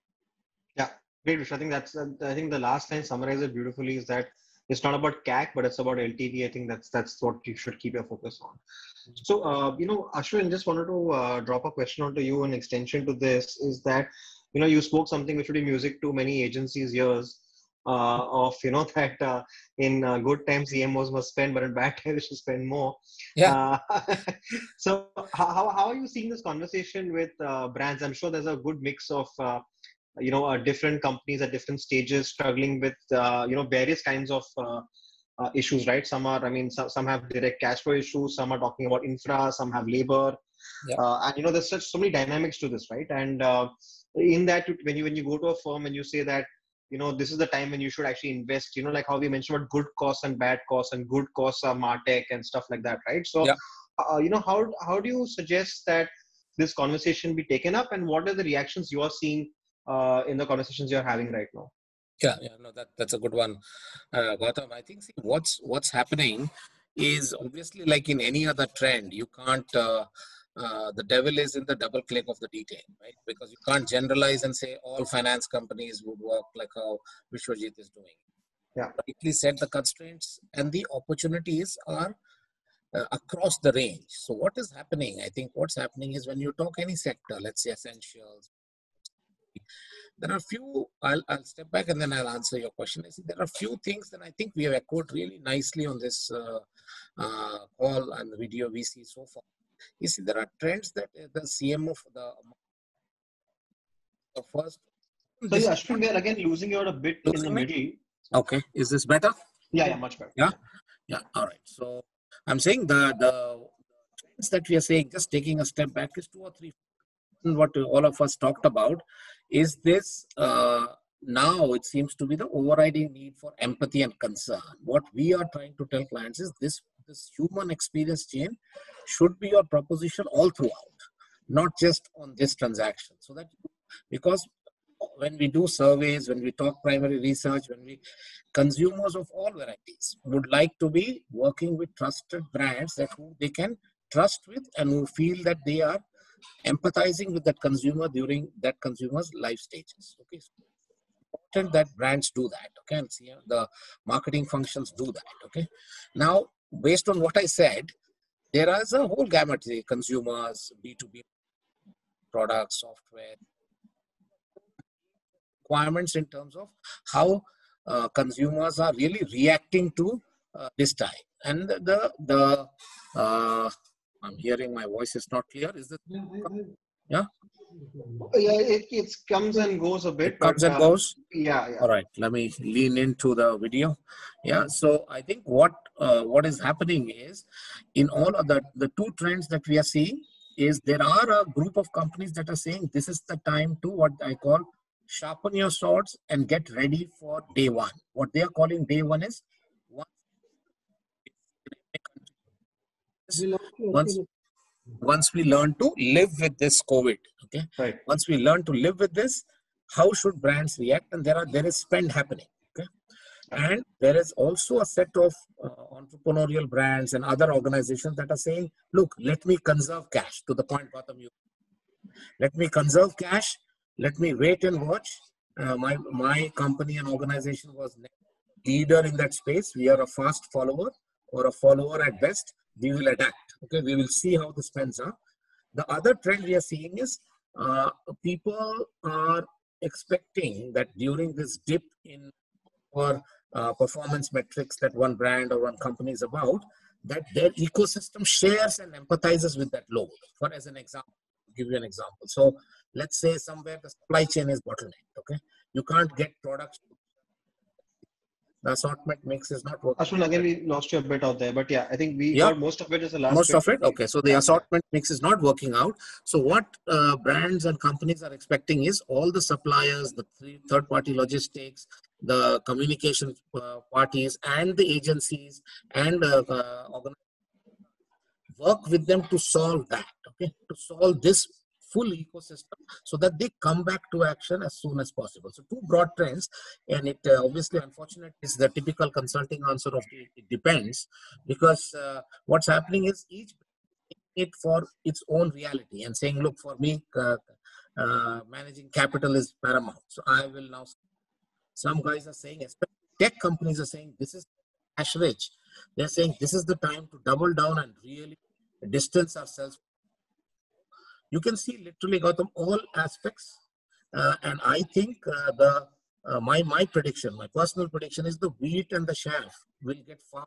Yeah, great, Vish. I think that's uh, I think the last line summarizes it beautifully. Is that it's not about C A C, but it's about L T V. I think that's that's what you should keep your focus on. So, uh, you know, Ashwin, just wanted to uh, drop a question onto you in extension to this. Is that, you know, you spoke something which would be music to many agencies' ears. Uh, of, you know, that uh, in uh, good times C M Os must spend, but in bad times they should spend more. Yeah. Uh, so how, how are you seeing this conversation with uh, brands? I'm sure there's a good mix of uh, you know uh, different companies at different stages struggling with uh, you know various kinds of uh, uh, issues, right? Some are, I mean, some, some have direct cash flow issues. Some are talking about infra. Some have labor. Yeah. Uh, and you know, there's such so many dynamics to this, right? And uh, in that, when you when you go to a firm and you say that, you know, this is the time when you should actually invest, you know, like how we mentioned about good costs and bad costs, and good costs are MarTech and stuff like that, right? So, yeah. uh, you know, how, how do you suggest that this conversation be taken up, and what are the reactions you are seeing uh, in the conversations you're having right now? Yeah, yeah, no, that, that's a good one, uh, Gautam. I think see, what's what's happening is obviously like in any other trend, you can't, uh, uh, the devil is in the double click of the detail, right? Because you can't generalize and say all finance companies would work like how Vishwajit is doing. Yeah. Rightly said, the constraints and the opportunities are uh, across the range. So what is happening? I think what's happening is when you talk any sector, let's say essentials, there are a few, I'll, I'll step back and then I'll answer your question. I see there are a few things that I think we have echoed really nicely on this uh, uh, call and video we see so far. You see, there are trends that the C M O for the, the first. Sorry, Ashwin, we are again losing you out a bit in the middle. Okay, is this better? Yeah, yeah, much better. Yeah, yeah, all right. So I'm saying the, the trends that we are saying, just taking a step back, is two or three. what all of us talked about is this. Uh, now it seems to be the overriding need for empathy and concern. What we are trying to tell clients is this: this human experience chain should be your proposition all throughout, not just on this transaction. So that because when we do surveys, when we talk primary research, when we consumers of all varieties would like to be working with trusted brands that who they can trust with and who feel that they are empathizing with that consumer during that consumer's life stages. Okay, so important that brands do that. Okay, and see the marketing functions do that. Okay, now based on what I said, there is a whole gamut: the consumers, B two B products, software requirements in terms of how uh, consumers are really reacting to uh, this time. And the the, the uh, I'm hearing my voice is not clear. Is it? Yeah. I, I, Yeah. Yeah, it, it comes and goes a bit. It comes but, and uh, goes. Yeah, yeah. All right. Let me lean into the video. Yeah. So I think what uh, what is happening is, in all of the the two trends that we are seeing is there are a group of companies that are saying this is the time to what I call sharpen your swords and get ready for day one. What they are calling day one is once we lost you. once, once we learn to live with this COVID. Okay. Right. Once we learn to live with this, how should brands react? And there are there is spend happening. Okay. And there is also a set of uh, entrepreneurial brands and other organizations that are saying, look, let me conserve cash, to the point, Gautam, you. Let me conserve cash. Let me wait and watch. Uh, my, my company and organization was leader in that space. We are a fast follower or a follower at best. We will adapt. Okay. We will see how the spends are. The other trend we are seeing is uh, people are expecting that during this dip in or uh, performance metrics that one brand or one company is about, that their ecosystem shares and empathizes with that load. For as an example, I'll give you an example. So let's say somewhere the supply chain is bottlenecked. Okay, you can't get products. The assortment mix is not working. Ashwin, again, we lost you a bit out there, but yeah, I think we Yeah. got most of it is the last Most bit. of it. Okay. So the Yeah. assortment mix is not working out. So what uh, brands and companies are expecting is all the suppliers, the three, third party logistics, the communication uh, parties and the agencies and uh, uh, organizations work with them to solve that. Okay. To solve this full ecosystem so that they come back to action as soon as possible. So two broad trends, and it uh, obviously unfortunate is the typical consulting answer of it, it depends, because uh, what's happening is each it for its own reality and saying, look, for me uh, uh, managing capital is paramount, so I will now. Some guys are saying, especially tech companies are saying, this is cash rich. They're saying this is the time to double down and really distance ourselves. You can see literally, Gautam, all aspects. Uh, and I think uh, the uh, my my prediction, my personal prediction is the wheat and the chaff will get far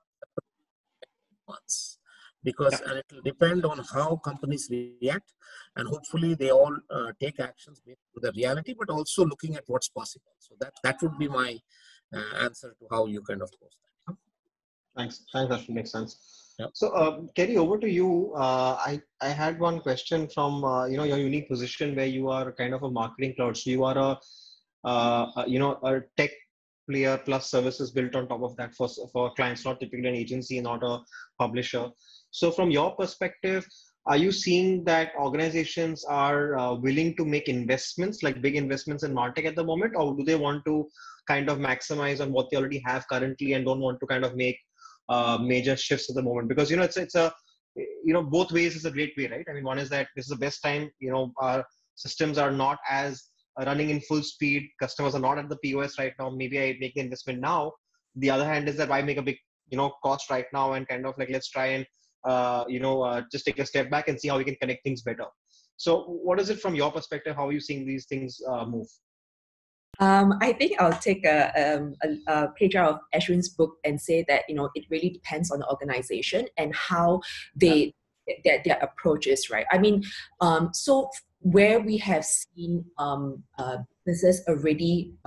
months, because Yeah. and it will depend on how companies react, and hopefully they all uh, take actions based on the reality, but also looking at what's possible. So that that would be my uh, answer to how you kind of post that. Thanks. Thanks, Ashwin. Makes sense. Yep. So, uh, Kerry, over to you. Uh, I, I had one question from, uh, you know, your unique position where you are kind of a marketing cloud. So you are a, uh, a, you know, a tech player plus services built on top of that for, for clients, not typically an agency, not a publisher. So from your perspective, are you seeing that organizations are uh, willing to make investments, like big investments in MarTech at the moment, or do they want to kind of maximize on what they already have currently and don't want to kind of make uh, major shifts at the moment? Because, you know, it's, it's a, you know, both ways is a great way, right? I mean, one is that this is the best time, you know, our systems are not as uh, running in full speed. Customers are not at the P O S right now. Maybe I make the investment now. The other hand is that why make a big, you know, cost right now and kind of like, let's try and, uh, you know, uh, just take a step back and see how we can connect things better. So what is it from your perspective? How are you seeing these things uh, move? Um, I think I'll take a, um, a, a page out of Ashwin's book and say that, you know, it really depends on the organization and how they, yeah. their, their approach is, right? I mean, um, so where we have seen um, uh, businesses already uh,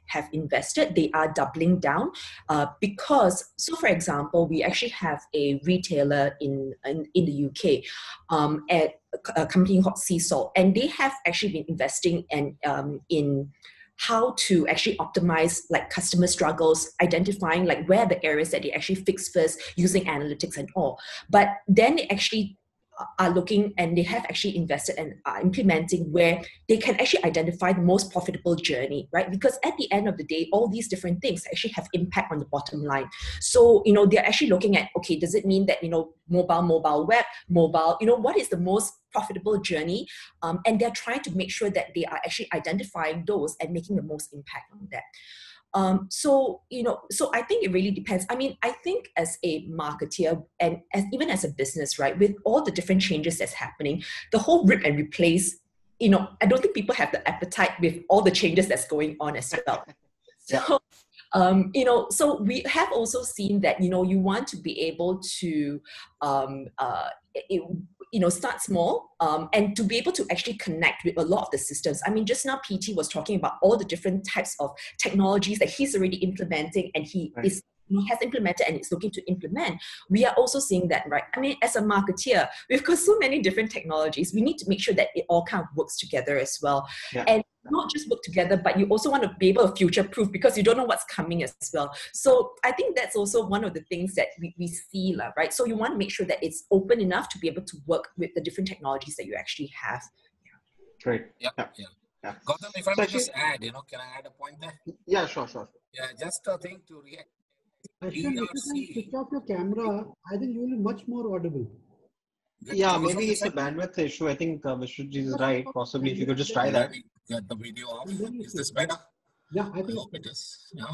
have invested, they are doubling down uh, because, so for example, we actually have a retailer in, in, in the U K um, at a company called Sea Salt, and they have actually been investing in, um, in how to actually optimize like customer struggles, identifying like where the areas that they actually fix first using analytics and all. But then they actually are looking, and they have actually invested and are implementing where they can actually identify the most profitable journey, right? Because at the end of the day, all these different things actually have impact on the bottom line. So, you know, they're actually looking at, okay, does it mean that, you know, mobile, mobile web, mobile, you know, what is the most profitable journey? Um, and they're trying to make sure that they are actually identifying those and making the most impact on that. Um, so, you know, so I think it really depends. I mean, I think as a marketeer and as even as a business, right, with all the different changes that's happening, the whole rip and replace, you know, I don't think people have the appetite with all the changes that's going on as well. So, um, you know, so we have also seen that, you know, you want to be able to, um, uh, it, you know, start small um, and to be able to actually connect with a lot of the systems. I mean, just now P T was talking about all the different types of technologies that he's already implementing and he right. is he has implemented and is looking to implement. We are also seeing that, right? I mean, as a marketeer, we've got so many different technologies. We need to make sure that it all kind of works together as well. Yeah. And not just work together, but you also want to be able to future-proof because you don't know what's coming as well. So I think that's also one of the things that we, we see, right? So you want to make sure that it's open enough to be able to work with the different technologies that you actually have. Yeah. Great. Yeah. yeah. yeah. yeah. Gautam, if I may just add, you know, can I add a point there? Yeah, sure, sure. Yeah, just a thing to react. Ashwin, if you can switch off your camera, I think you will be much more audible. Yeah, maybe it's a bandwidth issue. I think uh, Vishwajit is right. Possibly, if you could just try that. Get the video off. Is this better? Yeah, I think I hope it is. Yeah.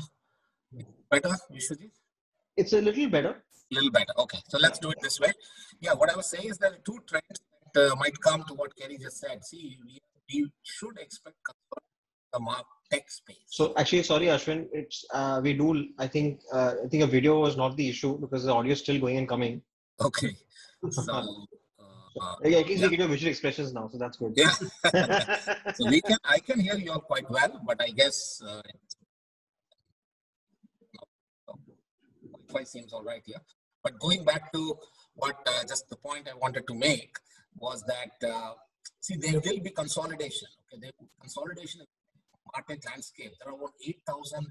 Better, Vishwajit? It's a little better. A little better. Okay. So let's do it this way. Yeah, what I was saying is there are two trends that uh, might come to what Kerry just said. See, we, we should expect the mark tech space. So actually, sorry, Ashwin, it's uh, we do. I think uh, I think a video was not the issue because the audio is still going and coming. Okay. So. Uh, yeah, at least yeah. we get your visual expressions now, so that's good. Yeah. So we can, I can hear you all quite well, but I guess uh, Wi-Fi seems all right here. But going back to what uh, just the point I wanted to make was that uh, see there will be consolidation. Okay, there will be consolidation in the market landscape. There are about eight thousand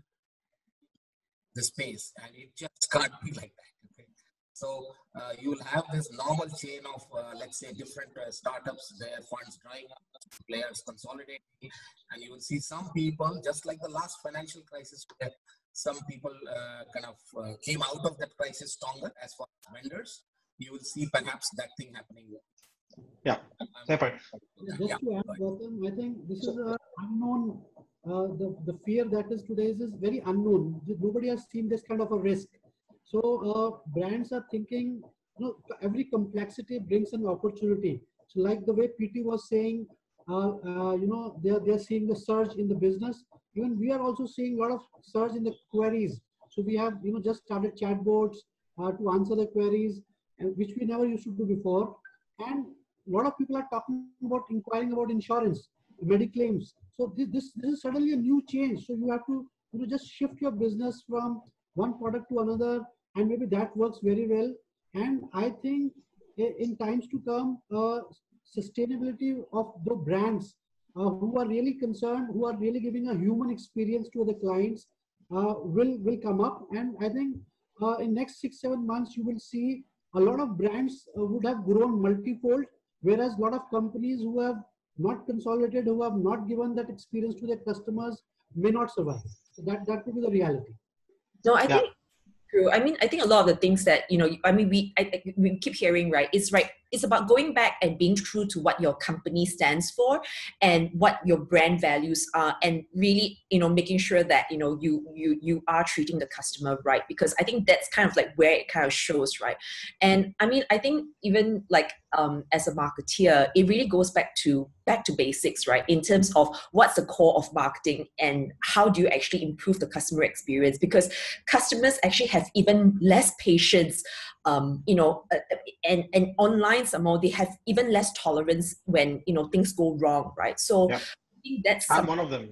the space, and it just can't be like that. Okay. So uh, you will have this normal chain of, uh, let's say, different uh, startups, their funds drying up, players consolidating, and you will see some people, just like the last financial crisis, where some people uh, kind of uh, came out of that crisis stronger as far as vendors. You will see perhaps that thing happening. Yeah, fair point. Just yeah. to add, Gautam, I think this is an unknown, uh, the, the fear that is today is, is very unknown. Nobody has seen this kind of a risk. So uh, brands are thinking, you know, every complexity brings an opportunity. So like the way P T was saying, uh, uh, you know, they're, they're seeing the surge in the business. Even we are also seeing a lot of surge in the queries. So we have, you know, just started chatbots uh, to answer the queries, and which we never used to do before. And a lot of people are talking about inquiring about insurance, mediclaims. So this, this, this is suddenly a new change. So you have to, you know, just shift your business from one product to another, and maybe that works very well. And I think in times to come, uh, sustainability of the brands uh, who are really concerned, who are really giving a human experience to the clients uh, will, will come up. And I think uh, in next six, seven months, you will see a lot of brands uh, would have grown multifold, whereas a lot of companies who have not consolidated, who have not given that experience to their customers may not survive. So that, that will be the reality. No, I think true. I mean, I think a lot of the things that, you know, I mean, we I, we keep hearing, right? It's right. It's about going back and being true to what your company stands for and what your brand values are, and really, you know, making sure that, you know, you you you are treating the customer right, because I think that's kind of like where it kind of shows, right? And I mean, I think even like um, as a marketeer, it really goes back to back to basics, right? In terms of what's the core of marketing and how do you actually improve the customer experience, because customers actually have even less patience, um, you know, uh, and and online somehow they have even less tolerance when, you know, things go wrong, right? So yeah. I think that's I'm one of them.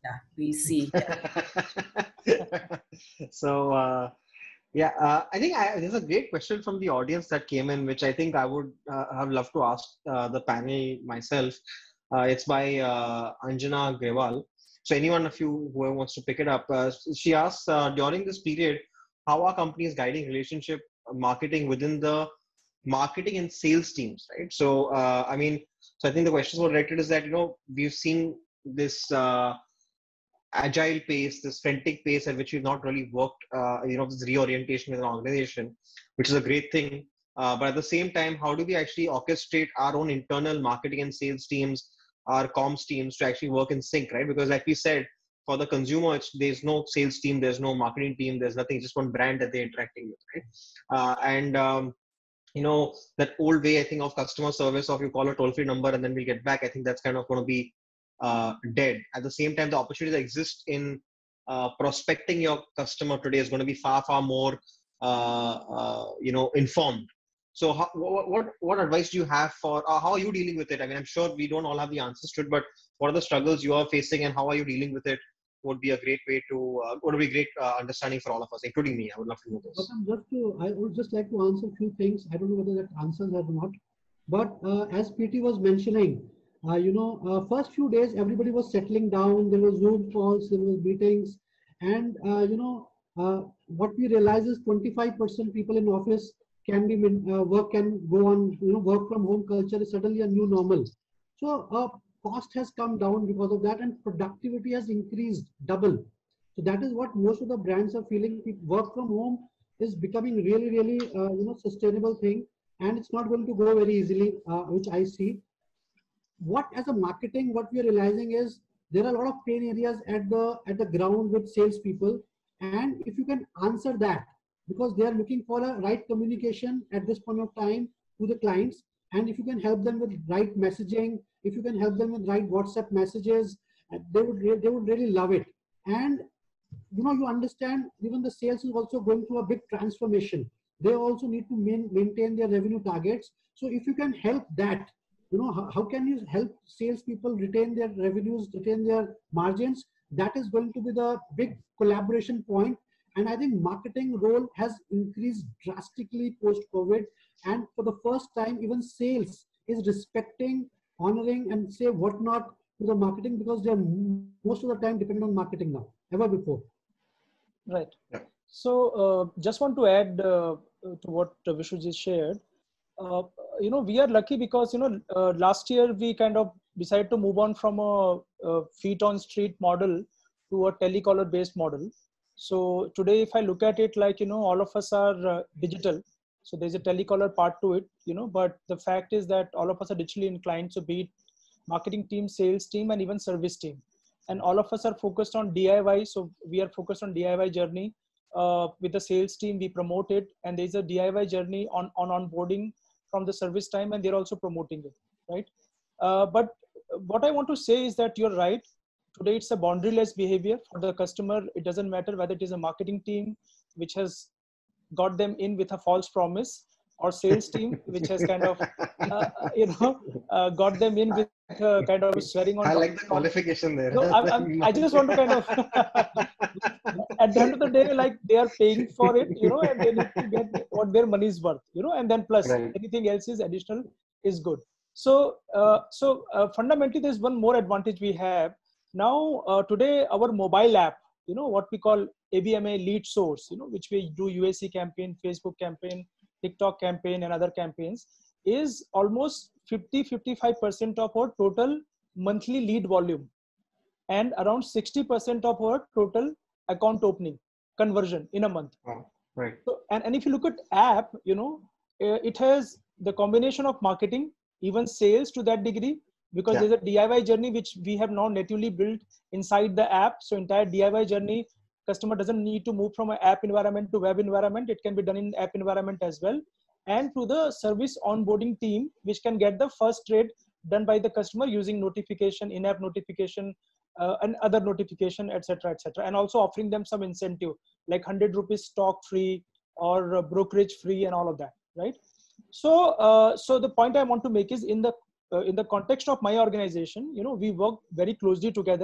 Yeah, we see. Yeah. So, uh, yeah, uh, I think I, there's a great question from the audience that came in, which I think I would uh, have loved to ask uh, the panel myself. Uh, it's by uh, Anjana Grewal. So anyone of you who wants to pick it up, uh, she asks, uh, during this period, how are companies guiding relationship marketing within the marketing and sales teams, right? So, uh, I mean, so I think the questions were directed is that, you know, we've seen this uh, agile pace, this frantic pace at which we've not really worked, uh, you know, this reorientation with an organization, which is a great thing. Uh, but at the same time, how do we actually orchestrate our own internal marketing and sales teams, our comms teams to actually work in sync, right? Because like we said, for the consumer, it's, there's no sales team, there's no marketing team, there's nothing, just one brand that they're interacting with, right? Uh, and um, you know, that old way, I think, of customer service, of you call a toll-free number and then we'll get back, I think that's kind of going to be uh, dead. At the same time, the opportunity that exists in uh, prospecting your customer today is going to be far, far more, uh, uh, you know, informed. So how, what, what, what advice do you have for, uh, how are you dealing with it? I mean, I'm sure we don't all have the answers to it, but what are the struggles you are facing and how are you dealing with it? Would be a great way to, uh, would be great uh, understanding for all of us, including me. I would love to know this. But just to, I would just like to answer a few things. I don't know whether that answers or not. But uh, as P T was mentioning, uh, you know, uh, first few days, everybody was settling down. There was Zoom calls, there was meetings. And, uh, you know, uh, what we realize is twenty-five percent people in office can be, uh, work can go on, you know, work from home culture is suddenly a new normal. So uh, cost has come down because of that and productivity has increased double. So that is what most of the brands are feeling. Work from home is becoming really, really, uh, you know, sustainable thing. And it's not going to go very easily, uh, which I see. What as a marketing, what we are realizing is there are a lot of pain areas at the at the ground with salespeople, and if you can answer that, because they are looking for a right communication at this point of time to the clients, and if you can help them with right messaging, if you can help them with right WhatsApp messages, they would they would really love it. And you know, you understand even the sales is also going through a big transformation. They also need to main, maintain their revenue targets. So if you can help that, you know, how, how can you help salespeople retain their revenues, retain their margins? That is going to be the big collaboration point. And I think marketing role has increased drastically post-COVID. And for the first time, even sales is respecting, honoring, and say whatnot to the marketing, because they're most of the time dependent on marketing now, ever before. Right. Yeah. So uh, just want to add uh, to what uh, Vishnu just shared. Uh, you know, we are lucky because, you know, uh, last year we kind of decided to move on from a, a feet on street model to a telecaller based model. So today, if I look at it, like, you know, all of us are uh, digital. So there's a telecaller part to it, you know, but the fact is that all of us are digitally inclined. So be it marketing team, sales team, and even service team. And all of us are focused on D I Y. So we are focused on D I Y journey. Uh, with the sales team, we promote it. And there's a D I Y journey on, on onboarding from the service time, and they're also promoting it, right? Uh, but what I want to say is that you're right. Today, it's a boundaryless behavior for the customer. It doesn't matter whether it is a marketing team, which has got them in with a false promise, or sales team, which has kind of, uh, you know, uh, got them in with uh, kind of swearing on. I like the qualification there. No, I, I'm, I just want to kind of, at the end of the day, like they are paying for it, you know, and they need to get what their money is worth, you know, and then plus right. anything else is additional is good. So, uh, so uh, fundamentally, there's one more advantage we have now. Uh, today, our mobile app, you know, what we call A B M A lead source, you know, which we do U A C campaign, Facebook campaign, TikTok campaign, and other campaigns, is almost fifty to fifty-five percent of our total monthly lead volume, and around sixty percent of our total account opening conversion in a month. Wow. Right. So, and, and if you look at app, you know, uh, it has the combination of marketing, even sales to that degree, because yeah. there's a D I Y journey which we have now natively built inside the app. So entire D I Y journey, customer doesn't need to move from an app environment to web environment. It can be done in app environment as well. And to the service onboarding team, which can get the first trade done by the customer using notification, in-app notification, uh, and other notification, et cetera, et cetera. And also offering them some incentive, like one hundred rupees stock free or uh, brokerage free and all of that, right? So, uh, so the point I want to make is in the uh, in the context of my organization, you know, we work very closely together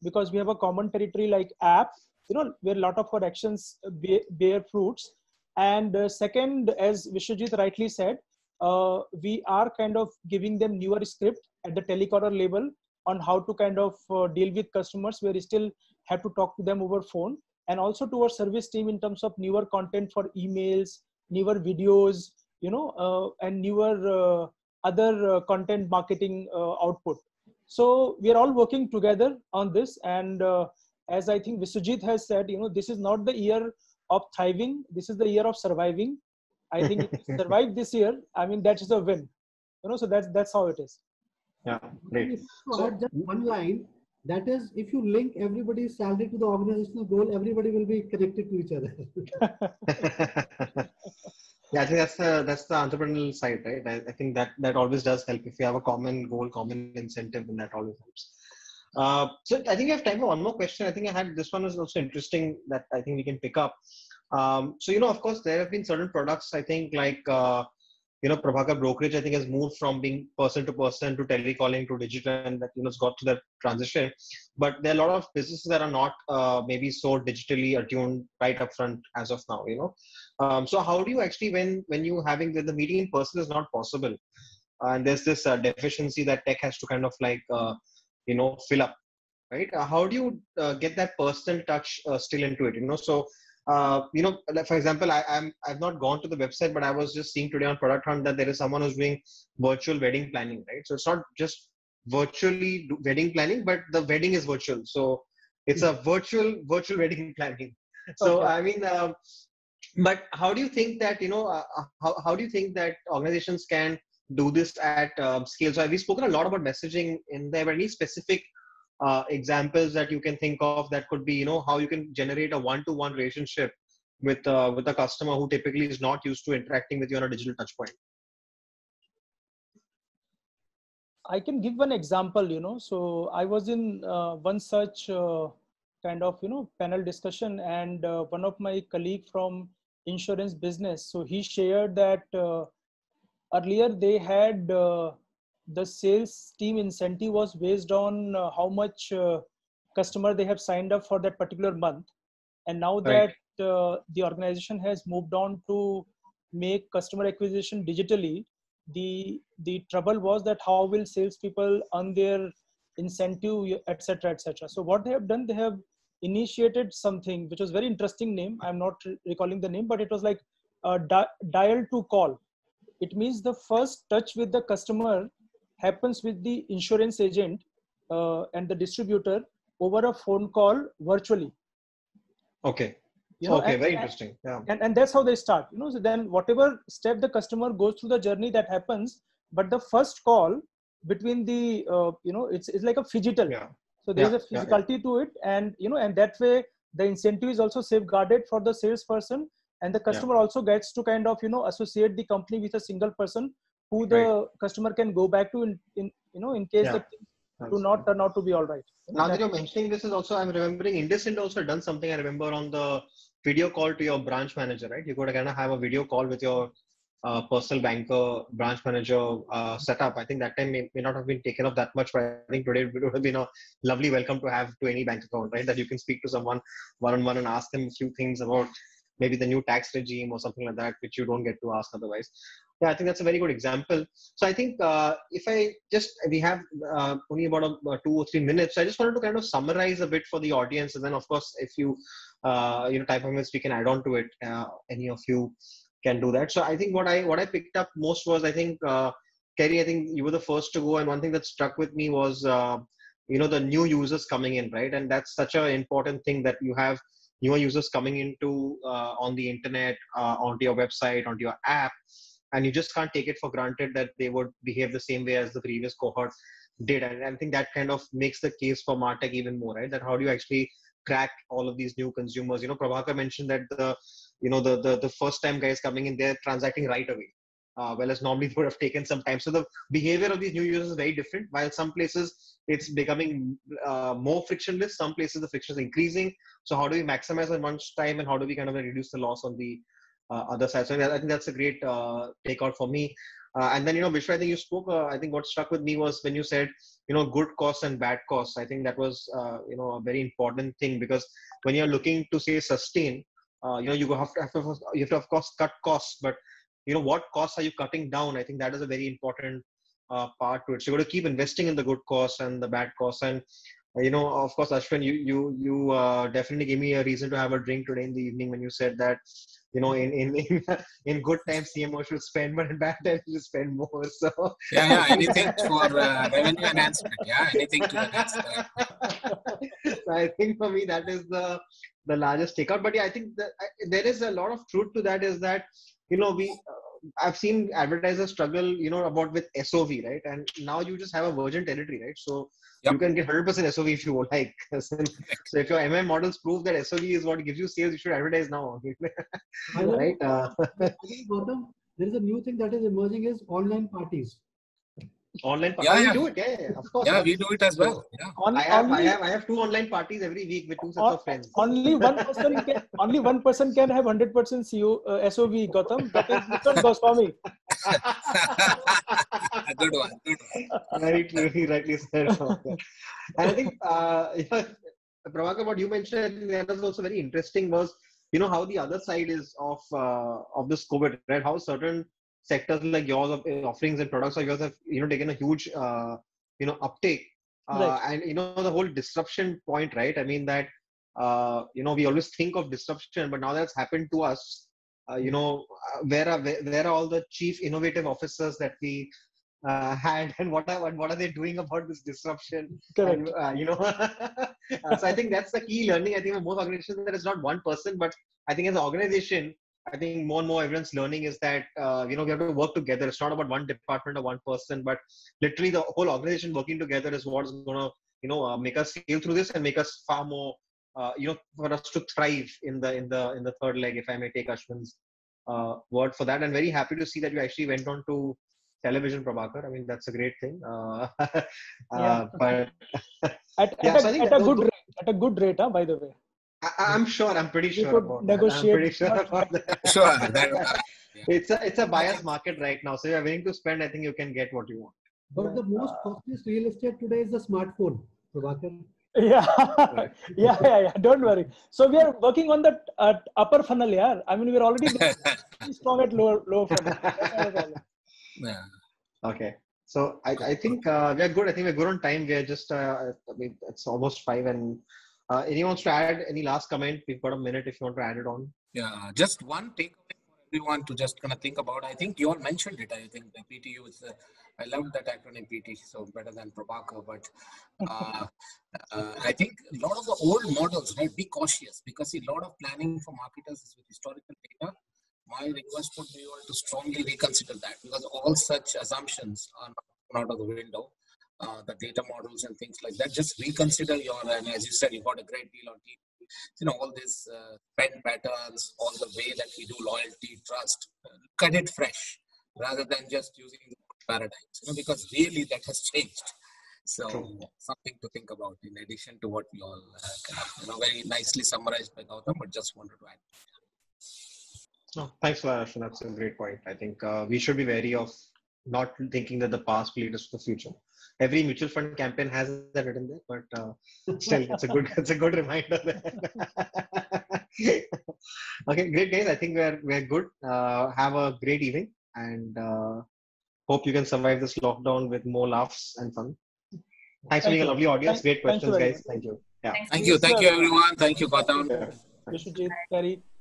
because we have a common territory like app, you know, where a lot of our actions bear fruits. And uh, second, as Vishwajit rightly said, uh, we are kind of giving them newer script at the telecaller level on how to kind of uh, deal with customers where we still have to talk to them over phone, and also to our service team in terms of newer content for emails, newer videos, you know, uh, and newer uh, other uh, content marketing uh, output. So we are all working together on this. And uh, as I think Vishwajit has said, you know, this is not the year of thriving. This is the year of surviving. I think if you survive this year, I mean, that is a win. You know, so that's that's how it is. Yeah, great. To so, add just one line, that is, if you link everybody's salary to the organizational goal, everybody will be connected to each other. Yeah, I think that's the that's the entrepreneurial side, right? I, I think that that always does help. If you have a common goal, common incentive, then that always helps. Uh, so I think we have time for one more question. I think I had this one is also interesting that I think we can pick up. Um, so you know, of course, there have been certain products. I think like uh, you know, Prabhakar Brokerage, I think, has moved from being person to person to telecalling to digital, and that, you know, it's got to that transition. But there are a lot of businesses that are not uh, maybe so digitally attuned right up front as of now, you know. Um, so how do you actually, when when you having the, the meeting in person is not possible, uh, and there's this uh, deficiency that tech has to kind of like, uh, you know, fill up, right? Uh, how do you uh, get that personal touch uh, still into it, you know? So, Uh, you know, like for example, I, I'm I've not gone to the website, but I was just seeing today on Product Hunt that there is someone who's doing virtual wedding planning, right? So it's not just virtually do wedding planning, but the wedding is virtual. So it's a virtual virtual wedding planning. So Okay. I mean, uh, but how do you think that, you know, uh, how how do you think that organizations can do this at um, scale? So we've spoken a lot about messaging in there, but any specific Uh, examples that you can think of that could be, you know, how you can generate a one-to-one relationship with uh, with a customer who typically is not used to interacting with you on a digital touch point? I can give one example, you know. So I was in uh, one such uh, kind of, you know, panel discussion, and uh, one of my colleague from insurance business, so he shared that uh, earlier they had uh, the sales team incentive was based on uh, how much uh, customer they have signed up for that particular month. And now Right. that uh, the organization has moved on to make customer acquisition digitally, the the trouble was that how will salespeople earn their incentive, et cetera, et cetera. So what they have done, they have initiated something which was very interesting name. I'm not re- recalling the name, but it was like uh, di- dial to call. It means the first touch with the customer happens with the insurance agent uh, and the distributor over a phone call virtually. Okay. You know, okay, and, very and, interesting. Yeah. and and that's how they start. You know, so then whatever step the customer goes through the journey, that happens. But the first call between the uh, you know, it's it's like a phygital. Yeah. So there is Yeah, a yeah, physicality to it, and you know, and that way the incentive is also safeguarded for the salesperson, and the customer also gets to kind of, you know, associate the company with a single person who the Right. customer can go back to in, in you know, in case Yeah. the things do not turn out to be all right. You know, Now that that, you're mentioning this, is also, I'm remembering IndusInd also done something. I remember on the video call to your branch manager, right? You could kind of have a video call with your uh, personal banker, branch manager uh, setup. I think that time may, may not have been taken up that much, but I think today it would have been a lovely welcome to have to any bank account, right? That you can speak to someone one-on-one and ask them a few things about maybe the new tax regime or something like that, which you don't get to ask otherwise. Yeah, I think that's a very good example. So I think uh, if I just, we have uh, only about a, uh, two or three minutes. So I just wanted to kind of summarize a bit for the audience. And then of course, if you, uh, you know, type of minutes, we can add on to it. Uh, any of you can do that. So I think what I, what I picked up most was, I think, uh, Kerry, I think you were the first to go. And one thing that struck with me was, uh, you know, the new users coming in, right? And that's such an important thing, that you have newer users coming into uh, on the internet, uh, onto your website, onto your app. And you just can't take it for granted that they would behave the same way as the previous cohort did. And I think that kind of makes the case for MarTech even more, right? That how do you actually track all of these new consumers? You know, Prabhakar mentioned that the, you know, the, the, the first time guys coming in, they're transacting right away. Uh, whereas normally it would have taken some time. So the behavior of these new users is very different. While some places it's becoming uh, more frictionless, some places the friction is increasing. So how do we maximize on one's time, and how do we kind of reduce the loss on the uh, other side. So I think that's a great uh, takeout for me. Uh, and then, you know, Vishwa, I think you spoke, uh, I think what struck with me was when you said, you know, good costs and bad costs. I think that was, uh, you know, a very important thing, because when you're looking to say sustain, uh, you know, you have to, have to, you have to, of course, cut costs, but, you know, what costs are you cutting down? I think that is a very important uh, part to it. So you got to keep investing in the good costs and the bad costs. And, uh, you know, of course, Ashwin, you, you, you uh, definitely gave me a reason to have a drink today in the evening when you said that, you know, in in in, in good times, C M O should spend, but in bad times, you should spend more. So yeah, yeah, anything for uh, revenue enhancement. Yeah, anything to enhance that. So I think for me that is the the largest takeout. But yeah, I think that I, there is a lot of truth to that. Is that, you know, we uh, I've seen advertisers struggle, you know, about with S O V, right? And now you just have a virgin territory, right? So yep. you can get one hundred percent S O V if you like. So if your M M models prove that S O V is what gives you sales, you should advertise now. Right? Uh, Gautam, there is a new thing that is emerging is online parties. Online parties. Yeah, oh, yeah. We do it, yeah, yeah, of course. Yeah, we do it as well. Yeah. On, I have, only, I have, I have two online parties every week with two sets on, of friends. Only one person can, only one person can have one hundred percent C O, uh, S O V, Gautam. That is Mister Goswami. Good one, good one. Very truly, rightly said. And I think, uh, yeah, Prabhakar, what you mentioned, I think that was also very interesting was, you know, how the other side is of uh, of this COVID, right? How certain sectors like yours of offerings and products like yours have, you know, taken a huge, uh, you know, uptake. Uh, Right. And, you know, the whole disruption point, right? I mean that, uh, you know, we always think of disruption, but now that's happened to us. Uh, you know, where are where, where are all the chief innovative officers that we uh, had, and what are what are they doing about this disruption? Correct. And, uh, you know, uh, so I think that's the key learning. I think for most organizations, that is not one person, but I think as an organization, I think more and more everyone's learning is that, uh, you know, we have to work together. It's not about one department or one person, but literally the whole organization working together is what's going to, you know, uh, make us sail through this and make us far more, uh, you know, for us to thrive in the in the in the third leg, if I may take Ashwin's uh, word for that. And very happy to see that you actually went on to television, Prabhakar. I mean, that's a great thing. Uh, Yeah. uh, but At, yeah, at, so I a, think at that, a good those, rate, at a good rate, huh, by the way. I, I'm sure. I'm pretty We sure could about that. I'm negotiate pretty sure much about that. Sure. That, uh, yeah. It's a it's a buyer's market right now. So you're willing to spend. I think you can get what you want. But the most costliest real estate today is the smartphone, Prabhakar. Yeah. yeah, yeah, yeah. Don't worry. So we are working on the uh, upper funnel, yeah. I mean, we're already strong at lower lower funnel. That's not a problem. yeah. Okay. So I, I think uh, we're good. I think we're good on time. We're just, uh, I mean, it's almost five. And uh, anyone wants to add any last comment? We've got a minute if you want to add it on. Yeah, just one takeaway for everyone to just kind of think about. I think you all mentioned it. I think the P T U is, uh, I love that acronym P T, so better than Prabhakar. But uh, uh, I think a lot of the old models, right, be cautious, because see, a lot of planning for marketers is with historical data. My request would be all to strongly reconsider that, because all such assumptions are not out of the window. Uh, the data models and things like that. Just reconsider your, and as you said, you got a great deal on T V. You know, all these uh, spend patterns, all the way that we do loyalty, trust, uh, look at it fresh rather than just using the paradigms, you know, because really that has changed. So True. Something to think about in addition to what we all uh, kind of, you know, very nicely summarized by Gautam, but just wanted to add. No, thanks for that, Ashwin. That's a great point. I think uh, we should be wary of not thinking that the past will lead us to the future. Every mutual fund campaign has that written there, but uh, still, it's a good, it's a good reminder. Okay, great guys. I think we're we're good. Uh, have a great evening, and uh, hope you can survive this lockdown with more laughs and fun. Thanks Thank for being a you. lovely audience. Thank- Great thank you questions, very guys. much. Thank you. Yeah. Thank you. Thank you, everyone. Thank you, Gautam. Yeah. Vishwajit, Carrie.